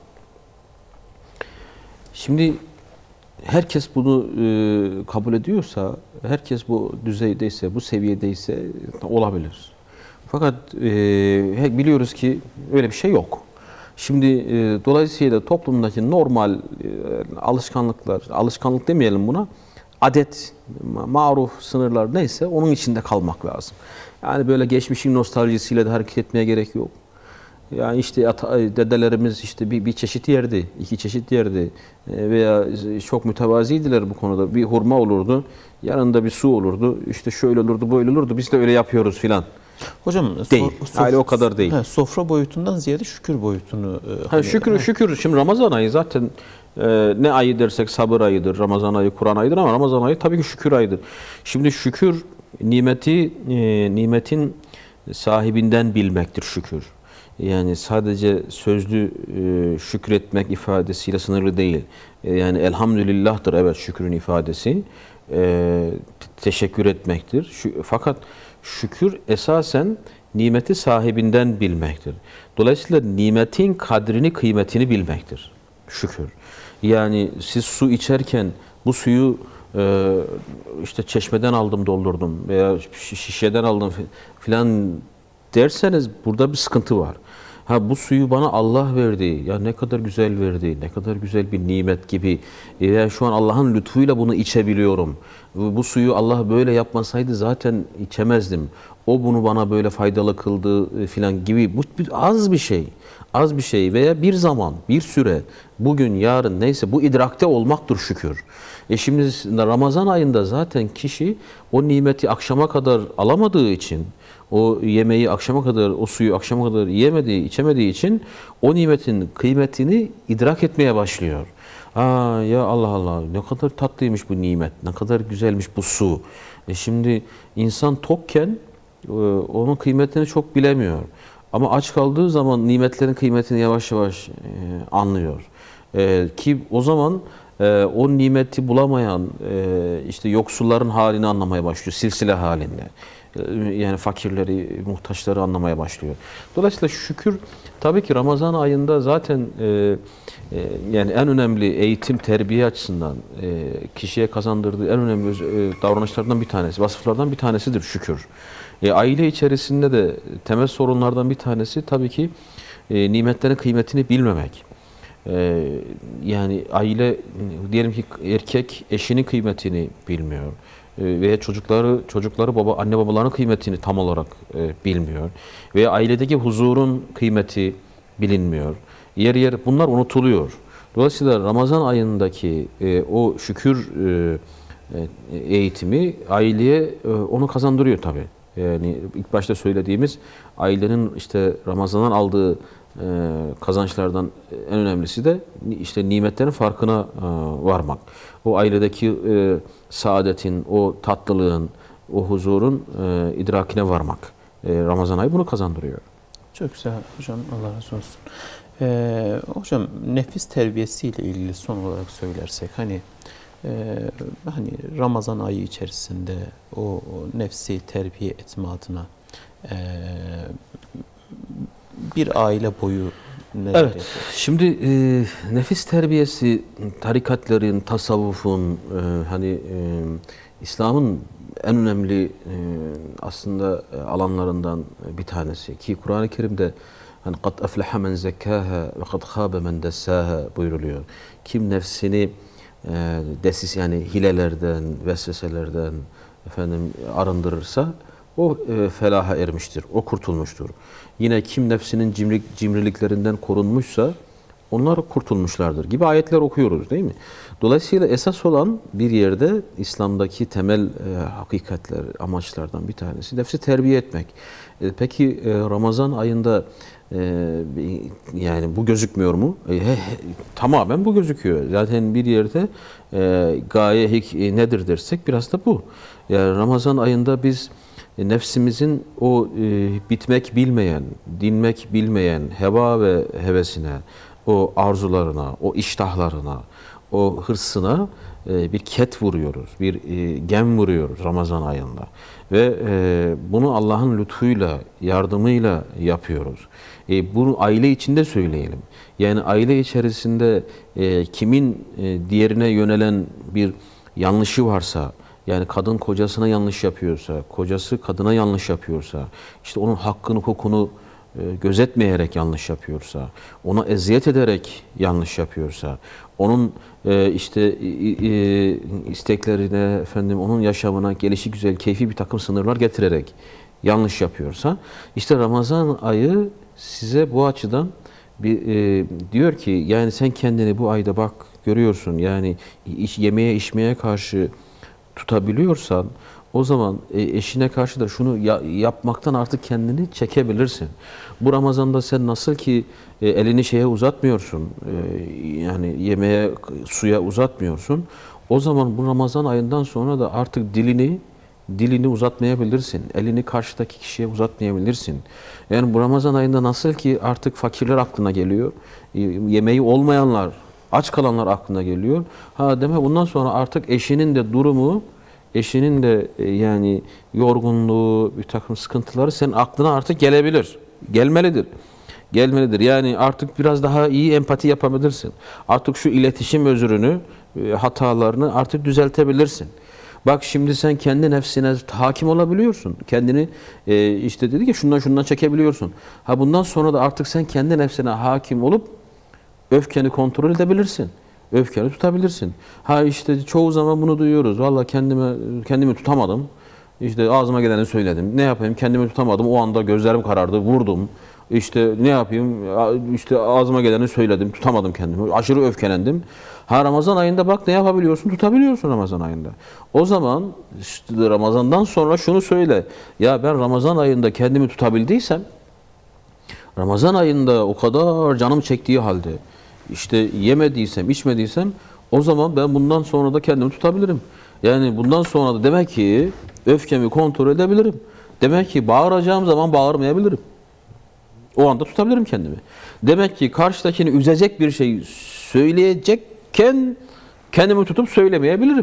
Şimdi herkes bunu kabul ediyorsa, herkes bu düzeydeyse, bu seviyedeyse olabilir. Fakat biliyoruz ki öyle bir şey yok. Şimdi dolayısıyla toplumdaki normal alışkanlıklar, alışkanlık demeyelim buna, adet, maruf sınırlar neyse onun içinde kalmak lazım. Yani böyle geçmişin nostaljisiyle de hareket etmeye gerek yok. Yani işte dedelerimiz işte bir çeşit yerdi, 2 çeşit yerdi veya çok mütevaziydiler bu konuda. Bir hurma olurdu, yanında bir su olurdu, işte şöyle olurdu, böyle olurdu. Biz de öyle yapıyoruz filan. Hocam değil. Aile o kadar değil. Sofra boyutundan ziyade şükür boyutunu. Şükür. Şimdi Ramazan ayı zaten ne ayı dersek sabır ayıdır. Ramazan ayı Kur'an ayıdır ama Ramazan ayı tabii ki şükür ayıdır. Şimdi şükür nimetin sahibinden bilmektir şükür. Yani sadece sözlü şükretmek ifadesiyle sınırlı değil. Yani elhamdülillah'tır evet şükrün ifadesi. Teşekkür etmektir. Fakat şükür esasen nimeti sahibinden bilmektir. Dolayısıyla nimetin kadrini, kıymetini bilmektir. Şükür. Yani siz su içerken bu suyu işte çeşmeden aldım doldurdum veya şişeden aldım filan derseniz burada bir sıkıntı var. Ha bu suyu bana Allah verdi. Ya ne kadar güzel verdi. Ne kadar güzel bir nimet gibi. Ya şu an Allah'ın lütfuyla bunu içebiliyorum. Bu suyu Allah böyle yapmasaydı zaten içemezdim. O bunu bana böyle faydalı kıldı filan gibi. Bu az bir şey. Az bir şey veya bir zaman, bir süre, bugün, yarın neyse bu idrakte olmaktır şükür. Şimdi Ramazan ayında zaten kişi o nimeti akşama kadar alamadığı için, o yemeği akşama kadar, o suyu akşama kadar yiyemediği, içemediği için o nimetin kıymetini idrak etmeye başlıyor. Ya Allah Allah ne kadar tatlıymış bu nimet, ne kadar güzelmiş bu su. Şimdi insan tokken onun kıymetini çok bilemiyor. Ama aç kaldığı zaman nimetlerin kıymetini yavaş yavaş anlıyor. Ki o zaman o nimeti bulamayan işte yoksulların halini anlamaya başlıyor silsile halinde. yani fakirleri, muhtaçları anlamaya başlıyor. Dolayısıyla şükür tabii ki Ramazan ayında zaten yani en önemli eğitim, terbiye açısından kişiye kazandırdığı en önemli davranışlardan bir tanesi, vasıflardan bir tanesidir şükür. Aile içerisinde de temel sorunlardan bir tanesi tabii ki nimetlerin kıymetini bilmemek. Yani aile, diyelim ki erkek eşinin kıymetini bilmiyor veya çocukları anne babaların kıymetini tam olarak bilmiyor veya ailedeki huzurun kıymeti bilinmiyor. Yer yer bunlar unutuluyor. Dolayısıyla Ramazan ayındaki o şükür eğitimi aileye onu kazandırıyor tabii. Yani ilk başta söylediğimiz ailenin işte Ramazan'dan aldığı kazançlardan en önemlisi de işte nimetlerin farkına varmak. O ailedeki saadetin, o tatlılığın, o huzurun idrakine varmak. Ramazan ayı bunu kazandırıyor. Çok güzel hocam, Allah razı olsun. Hocam nefis terbiyesiyle ilgili son olarak söylersek hani Ramazan ayı içerisinde o nefsi terbiye etme adına bir aile boyu neler Evet, yapıyor? şimdi nefis terbiyesi tarikatların, tasavvufun, İslam'ın en önemli aslında alanlarından bir tanesi ki Kur'an-ı Kerim'de hani kad aflaha men zekkaha ve kad khabe men dassaha buyruluyor. Kim nefsini yani hilelerden, vesveselerden arındırırsa o felaha ermiştir, o kurtulmuştur. Yine kim nefsinin cimriliklerinden korunmuşsa onlar kurtulmuşlardır gibi ayetler okuyoruz değil mi? Dolayısıyla esas olan bir yerde İslam'daki temel hakikatler, amaçlardan bir tanesi nefsi terbiye etmek. Peki Ramazan ayında yani bu gözükmüyor mu? Tamamen bu gözüküyor. Zaten bir yerde gaye nedir dersek biraz da bu. Yani Ramazan ayında biz nefsimizin o bitmek bilmeyen, dinmek bilmeyen heva ve hevesine, o arzularına, o iştahlarına, o hırsına bir ket vuruyoruz, bir gem vuruyoruz Ramazan ayında. Ve bunu Allah'ın lütfuyla, yardımıyla yapıyoruz. Bunu aile içinde söyleyelim. Yani aile içerisinde kimin diğerine yönelen bir yanlışı varsa, yani kadın kocasına yanlış yapıyorsa, kocası kadına yanlış yapıyorsa, işte onun hakkını, hukukunu gözetmeyerek yanlış yapıyorsa, ona eziyet ederek yanlış yapıyorsa, onun isteklerine, onun yaşamına gelişi güzel, keyfi bir takım sınırlar getirerek yanlış yapıyorsa, işte Ramazan ayı size bu açıdan diyor ki, yani sen kendini bu ayda bak görüyorsun, yani yemeye içmeye karşı tutabiliyorsan o zaman eşine karşı da şunu yapmaktan artık kendini çekebilirsin. Bu Ramazan'da sen nasıl ki elini şeye uzatmıyorsun, yani yemeğe, suya uzatmıyorsun. O zaman bu Ramazan ayından sonra da artık dilini uzatmayabilirsin. Elini karşıdaki kişiye uzatmayabilirsin. Yani bu Ramazan ayında nasıl ki artık fakirler aklına geliyor, yemeği olmayanlar, aç kalanlar aklına geliyor. Demek bundan sonra artık eşinin de durumu, eşinin de yani yorgunluğu, bir takım sıkıntıları senin aklına artık gelebilir. Gelmelidir. Yani artık biraz daha iyi empati yapabilirsin. Artık şu iletişim özrünü, hatalarını artık düzeltebilirsin. Bak şimdi sen kendi nefsine hakim olabiliyorsun. Kendini işte dedi ki şundan çekebiliyorsun. Bundan sonra da artık sen kendi nefsine hakim olup öfkeni kontrol edebilirsin. Öfkeni tutabilirsin. İşte çoğu zaman bunu duyuyoruz. Vallahi kendimi tutamadım. İşte ağzıma geleni söyledim. Ne yapayım? Kendimi tutamadım. O anda gözlerim karardı. Vurdum. İşte ne yapayım? İşte ağzıma geleni söyledim. Tutamadım kendimi. Aşırı öfkelendim. Ramazan ayında bak ne yapabiliyorsun? Tutabiliyorsun Ramazan ayında. O zaman işte Ramazan'dan sonra şunu söyle. Ya ben Ramazan ayında kendimi tutabildiysem, Ramazan ayında o kadar canım çektiği halde işte yemediysem, içmediysem o zaman ben bundan sonra da kendimi tutabilirim. Yani bundan sonra da demek ki öfkemi kontrol edebilirim. Demek ki bağıracağım zaman bağırmayabilirim. O anda tutabilirim kendimi. Demek ki karşıdakini üzecek bir şey söyleyecekken kendimi tutup söylemeyebilirim.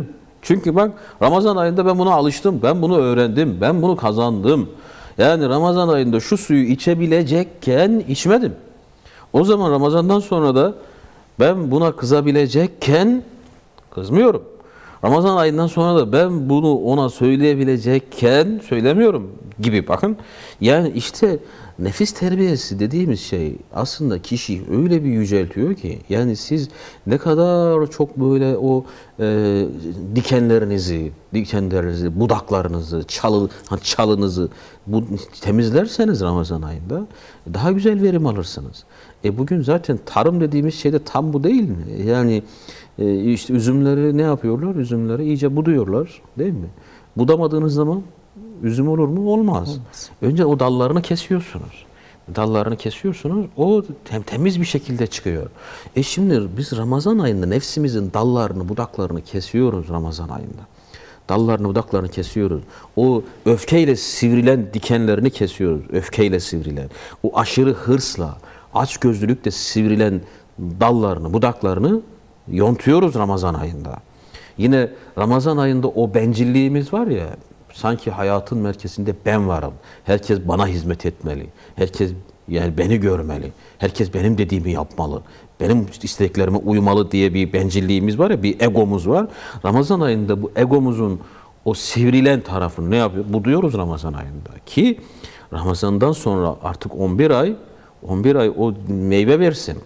Çünkü bak Ramazan ayında ben buna alıştım, ben bunu öğrendim, ben bunu kazandım. Yani Ramazan ayında şu suyu içebilecekken içmedim. O zaman Ramazan'dan sonra da ben buna kızabilecekken kızmıyorum. Ramazan ayından sonra da ben bunu ona söyleyebilecekken söylemiyorum gibi bakın. Yani işte nefis terbiyesi dediğimiz şey aslında kişiyi öyle bir yüceltiyor ki yani siz ne kadar çok böyle o dikenlerinizi, budaklarınızı, çalınızı temizlerseniz Ramazan ayında daha güzel verim alırsınız. Bugün zaten tarım dediğimiz şey de tam bu değil mi? Yani işte üzümleri ne yapıyorlar? Üzümleri iyice buduyorlar, değil mi? Budamadığınız zaman üzüm olur mu? Olmaz. Önce o dallarını kesiyorsunuz. Dallarını kesiyorsunuz, o temiz bir şekilde çıkıyor. Şimdi biz Ramazan ayında nefsimizin dallarını, budaklarını kesiyoruz Ramazan ayında. Dallarını, budaklarını kesiyoruz. O öfkeyle sivrilen dikenlerini kesiyoruz. Öfkeyle sivrilen. O aşırı hırsla, açgözlülükle sivrilen dallarını, budaklarını yontuyoruz Ramazan ayında. Yine Ramazan ayında o bencilliğimiz var ya, sanki hayatın merkezinde ben varım. Herkes bana hizmet etmeli. Herkes yani beni görmeli. Herkes benim dediğimi yapmalı. Benim isteklerime uymalı diye bir bencilliğimiz var ya, bir egomuz var. Ramazan ayında bu egomuzun o sivrilen tarafını ne yapıyor? Buduyoruz Ramazan ayında. Ki Ramazan'dan sonra artık 11 ay o meyve versin.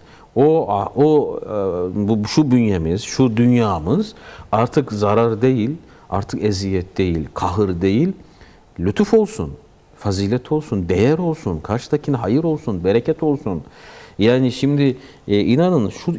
Şu bünyemiz, şu dünyamız artık zarar değil, artık eziyet değil, kahır değil, lütuf olsun, fazilet olsun, değer olsun, karşıdakine hayır olsun, bereket olsun. Yani şimdi inanın şu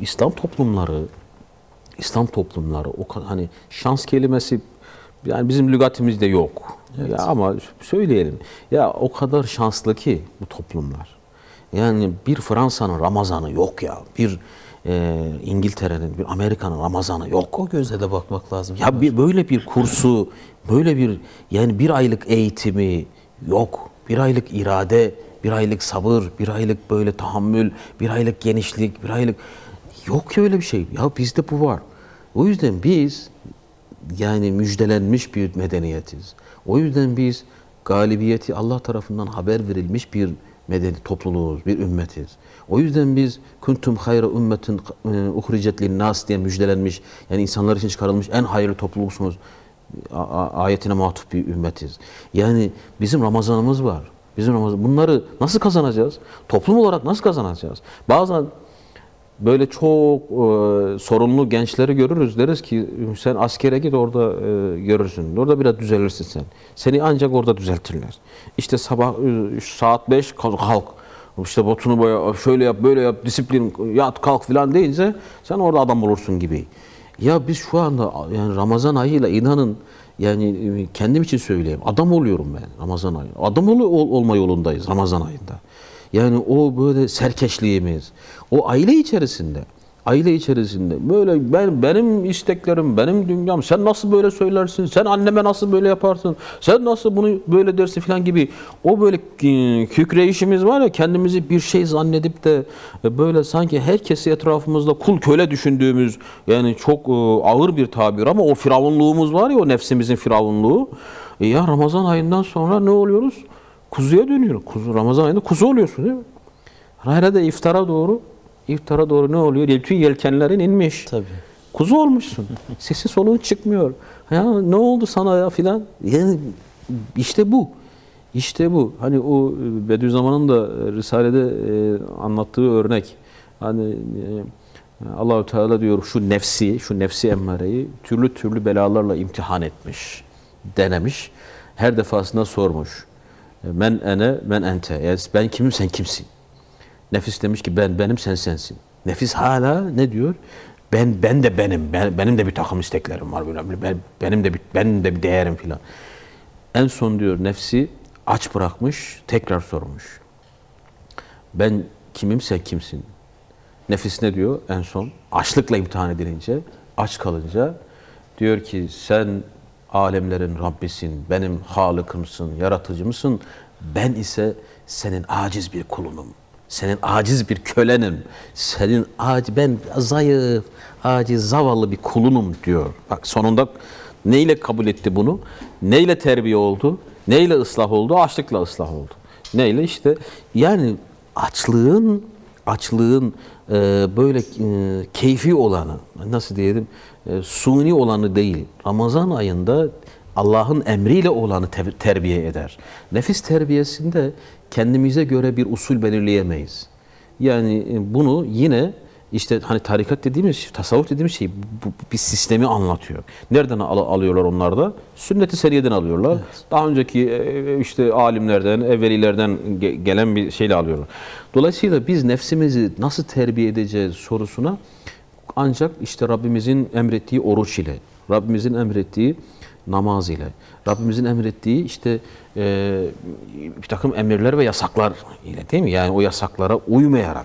İslam toplumları o kadar hani şans kelimesi yani bizim lügatimizde yok. Evet. Ya ama söyleyelim. Ya o kadar şanslı ki bu toplumlar. Yani bir Fransa'nın Ramazan'ı yok ya. Bir İngiltere'nin, bir Amerika'nın Ramazan'ı yok. O gözle de bakmak lazım. Ya böyle bir kursu, böyle bir yani bir aylık eğitimi yok. Bir aylık irade, bir aylık sabır, bir aylık böyle tahammül, bir aylık genişlik, bir aylık yok ki öyle bir şey. Ya bizde bu var. O yüzden biz yani müjdelenmiş bir medeniyetiz. O yüzden biz galibiyeti Allah tarafından haber verilmiş bir medeni topluluğuz, bir ümmetiz. O yüzden biz kuntum hayra ümmetin uhricet linnas diye müjdelenmiş, yani insanlar için çıkarılmış en hayırlı topluluksunuz ayetine matuf bir ümmetiz. Yani bizim Ramazanımız var. Bunları nasıl kazanacağız? Toplum olarak nasıl kazanacağız? Bazen böyle çok sorunlu gençleri görürüz. Deriz ki sen askere git, orada görürsün. Orada biraz düzelirsin sen. Seni ancak orada düzeltirler. İşte sabah saat 5 kalk. İşte botunu boya, şöyle yap, böyle yap, disiplin, yat, kalk filan deyince sen orada adam olursun gibi. Ya biz şu anda yani Ramazan ayıyla inanın yani kendim için söyleyeyim. Adam oluyorum ben Ramazan ayı. Adam olma yolundayız Ramazan ayında. Yani o böyle serkeşliğimiz, o aile içerisinde böyle benim isteklerim, benim dünyam, sen nasıl böyle söylersin, sen anneme nasıl böyle yaparsın, sen nasıl bunu böyle dersin falan gibi o böyle kükreyişimiz var ya, kendimizi bir şey zannedip de böyle sanki herkesi etrafımızda kul köle düşündüğümüz, yani çok ağır bir tabir ama o firavunluğumuz var ya, o nefsimizin firavunluğu. Ya Ramazan ayından sonra ne oluyoruz? Kuzuya dönüyor. Ramazan ayında kuzu oluyorsun değil mi? Herhalde iftara doğru ne oluyor? Bütün yelkenlerin inmiş. Tabii. Kuzu olmuşsun. Sesin soluğun çıkmıyor. Ya ne oldu sana ya filan? Yani işte bu. İşte bu. Hani o Bediüzzaman'ın da Risale'de anlattığı örnek. Hani Allahu Teala diyor şu nefsi emmareyi türlü belalarla imtihan etmiş, denemiş. Her defasında sormuş. Men ene, men ente. Yani ben kimim, sen kimsin? Nefis demiş ki ben benim, sen sensin. Nefis hala ne diyor? Ben de benim. Benim de bir takım isteklerim var. Benim de bir değerim filan. En son diyor nefsi aç bırakmış, tekrar sormuş. Ben kimim, sen kimsin? Nefis ne diyor en son? Açlıkla imtihan edilince, aç kalınca diyor ki sen alemlerin Rabbisin, benim Halık'ımsın, yaratıcımsın. Ben ise senin aciz bir kulunum. Senin aciz bir kölenim. Ben zayıf, aciz, zavallı bir kulunum diyor. Bak sonunda Neyle kabul etti bunu? Neyle terbiye oldu? Neyle ıslah oldu? Açlıkla ıslah oldu. Neyle? İşte yani açlığın böyle keyfi olanı, nasıl diyelim, suni olanı değil. Ramazan ayında Allah'ın emriyle olanı terbiye eder. Nefis terbiyesinde kendimize göre bir usul belirleyemeyiz. Yani bunu yine işte hani tarikat dediğimiz, tasavvuf dediğimiz şey bir sistemi anlatıyor. Nereden alıyorlar onlar da? Sünnet-i seniyeden alıyorlar. Evet. Daha önceki işte alimlerden, evvelilerden gelen bir şeyle alıyorlar. Dolayısıyla biz nefsimizi nasıl terbiye edeceğiz sorusuna ancak işte Rabbimizin emrettiği oruç ile, Rabbimizin emrettiği namaz ile, Rabbimizin emrettiği işte bir takım emirler ve yasaklar ile, değil mi? Yani o yasaklara uymayarak,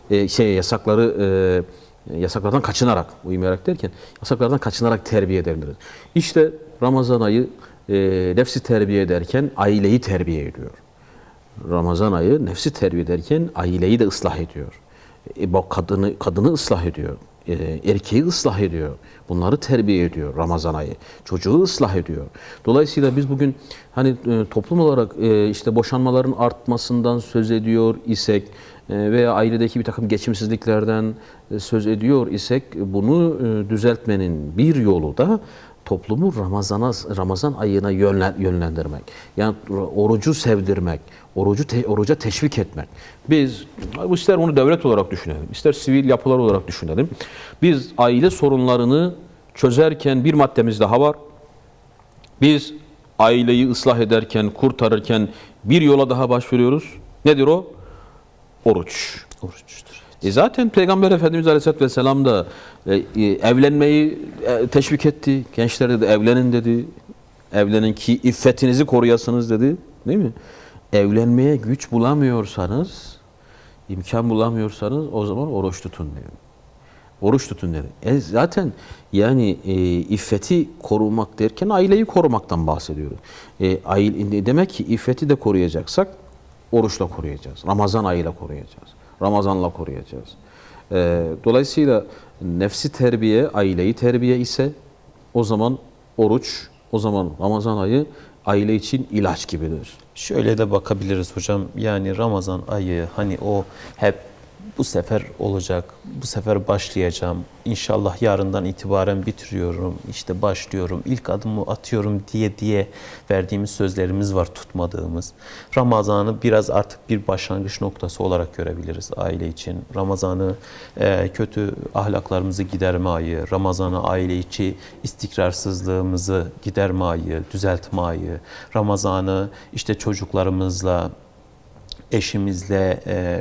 yasaklardan kaçınarak, uymayarak derken yasaklardan kaçınarak terbiye edebiliriz. İşte Ramazan ayı nefsi terbiye ederken aileyi terbiye ediyor. Ramazan ayı nefsi terbiye ederken aileyi de ıslah ediyor. Kadını ıslah ediyor. Erkeği ıslah ediyor. Bunları terbiye ediyor Ramazan ayı. Çocuğu ıslah ediyor. Dolayısıyla biz bugün hani toplum olarak işte boşanmaların artmasından söz ediyor isek veya ailedeki bir takım geçimsizliklerden söz ediyor isek bunu düzeltmenin bir yolu da toplumu Ramazan ayına yönlendirmek. Yani orucu sevdirmek, oruca teşvik etmek. Biz ister onu devlet olarak düşünelim, ister sivil yapılar olarak düşünelim. Biz aile sorunlarını çözerken bir maddemiz daha var. Biz aileyi ıslah ederken, kurtarırken bir yola daha başvuruyoruz. Nedir o? Oruç. Oruçtur. Zaten Peygamber Efendimiz Aleyhisselatü Vesselam da evlenmeyi teşvik etti. Gençlere de evlenin dedi. Evlenin ki iffetinizi koruyasınız dedi. Değil mi? Evlenmeye güç bulamıyorsanız, imkan bulamıyorsanız o zaman oruç tutun diyor. Oruç tutun dedi. Zaten yani iffeti korumak derken aileyi korumaktan bahsediyoruz. Demek ki iffeti de koruyacaksak oruçla koruyacağız. Ramazan ayıyla koruyacağız. Ramazanla koruyacağız. Dolayısıyla nefsi terbiye, aileyi terbiye ise o zaman oruç, o zaman Ramazan ayı aile için ilaç gibidir. Şöyle de bakabiliriz hocam. Yani Ramazan ayı hani o hep bu sefer olacak, bu sefer başlayacağım, İnşallah yarından itibaren bitiriyorum, işte başlıyorum, ilk adımı atıyorum diye verdiğimiz sözlerimiz var, tutmadığımız. Ramazan'ı biraz artık bir başlangıç noktası olarak görebiliriz aile için. Ramazan'ı kötü ahlaklarımızı giderme ayı, Ramazan'ı aile içi istikrarsızlığımızı giderme ayı, düzeltme ayı, Ramazan'ı işte çocuklarımızla, eşimizle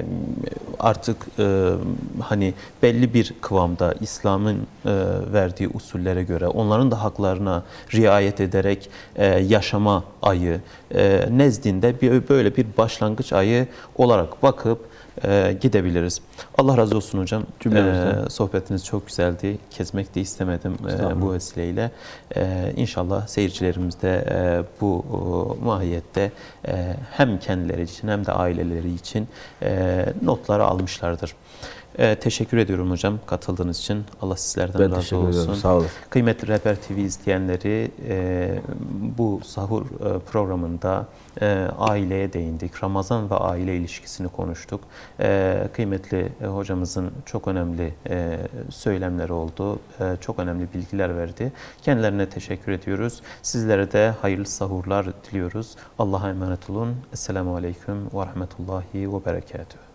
artık hani belli bir kıvamda İslam'ın verdiği usullere göre onların da haklarına riayet ederek yaşama ayı nezdinde böyle bir başlangıç ayı olarak bakıp gidebiliriz. Allah razı olsun hocam. Sohbetiniz çok güzeldi. Kesmek de istemedim bu vesileyle. İnşallah seyircilerimiz de bu mahiyette hem kendileri için hem de aileleri için notları almışlardır. Teşekkür ediyorum hocam katıldığınız için. Allah sizlerden razı olsun. Sağ olun. Kıymetli Rehber TV izleyenleri, bu sahur programında aileye değindik. Ramazan ve aile ilişkisini konuştuk. Kıymetli hocamızın çok önemli söylemleri oldu. Çok önemli bilgiler verdi. Kendilerine teşekkür ediyoruz. Sizlere de hayırlı sahurlar diliyoruz. Allah'a emanet olun. Esselamu Aleyküm ve Rahmetullahi ve Berekatuhu.